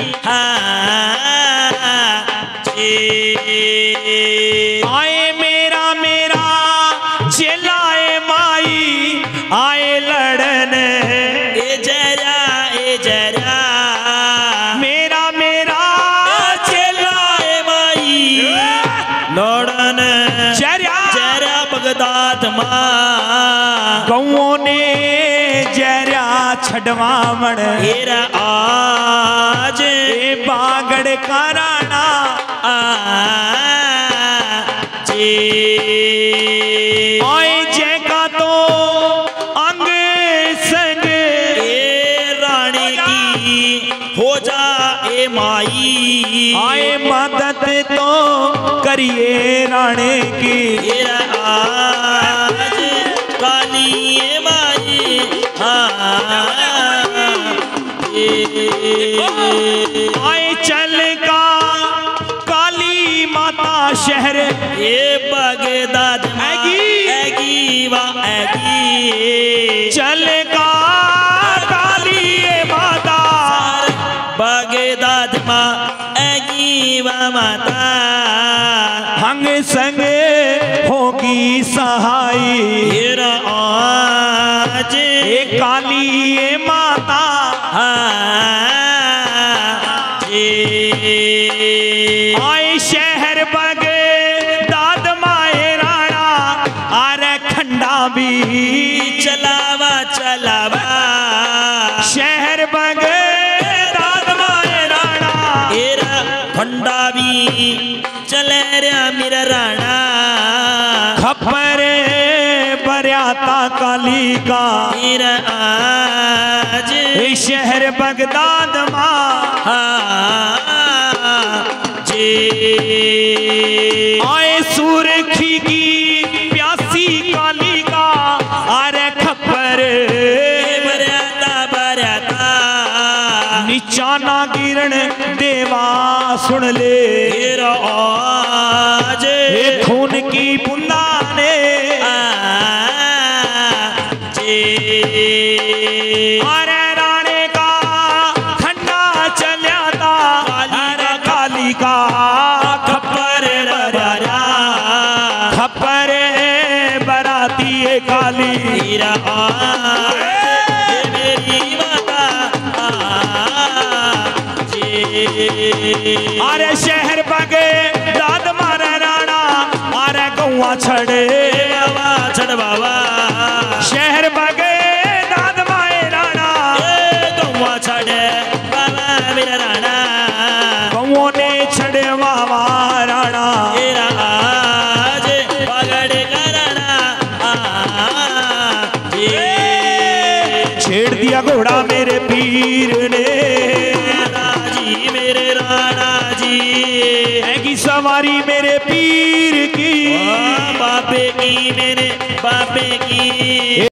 आए मेरा मेरा चलाए माई आए लड़न ए जरा ए जरा मेरा मेरा चलाए माई लड़न जरा जरा बगदाद माँ गौओं ने जरा छडवावण फिर आज ए बागड़ का राणा आए जैका तो अंग संग ए रानी की हो जा ए माई आए मदद तो करिए राणे की। फिर आज काली ए माई आए चल का काली माता शहर ये बगदाद ऐगी ऐगी वा ऐगी चल का काली माता बगदाद माँ ऐगी वा माता हंग संग होगी सहाई। फिर आज ए काली माता आए शहर बगदाद माए राणा आरे खंडा भी चलावा चलावा शहर बगदाद माए राणा एरा खंडा भी चले रहा मेरा राणा खपर बरियाता काली का फिर आज ए शहर बगदाद माँ आए सुरखी की प्यासी काली का आरे खपर बरता बरता निचाना गिरण देवा सुन ले फिर आज ए खून की बुंदा ने आरे राणे का खंडा चल्या था आरे काली का खपर बरा खपर बराती काली। फिर आज मेरी माता अरे शहर बगे दाद मारे राणा अरे गौआ छड़े बाबा छड़ बाबा शहर बगे दाद माए राणा गौवा छड़े बाबा मेरा राणा गौओं ने छड़े बाबा राणा तेरा आज पगड़ का राणा छेड़ दिया घोड़ा मेरे पीर ने जी मेरे राणा जी हैगी सवारी मेरे पीर की बाबे की मेरे बाबे की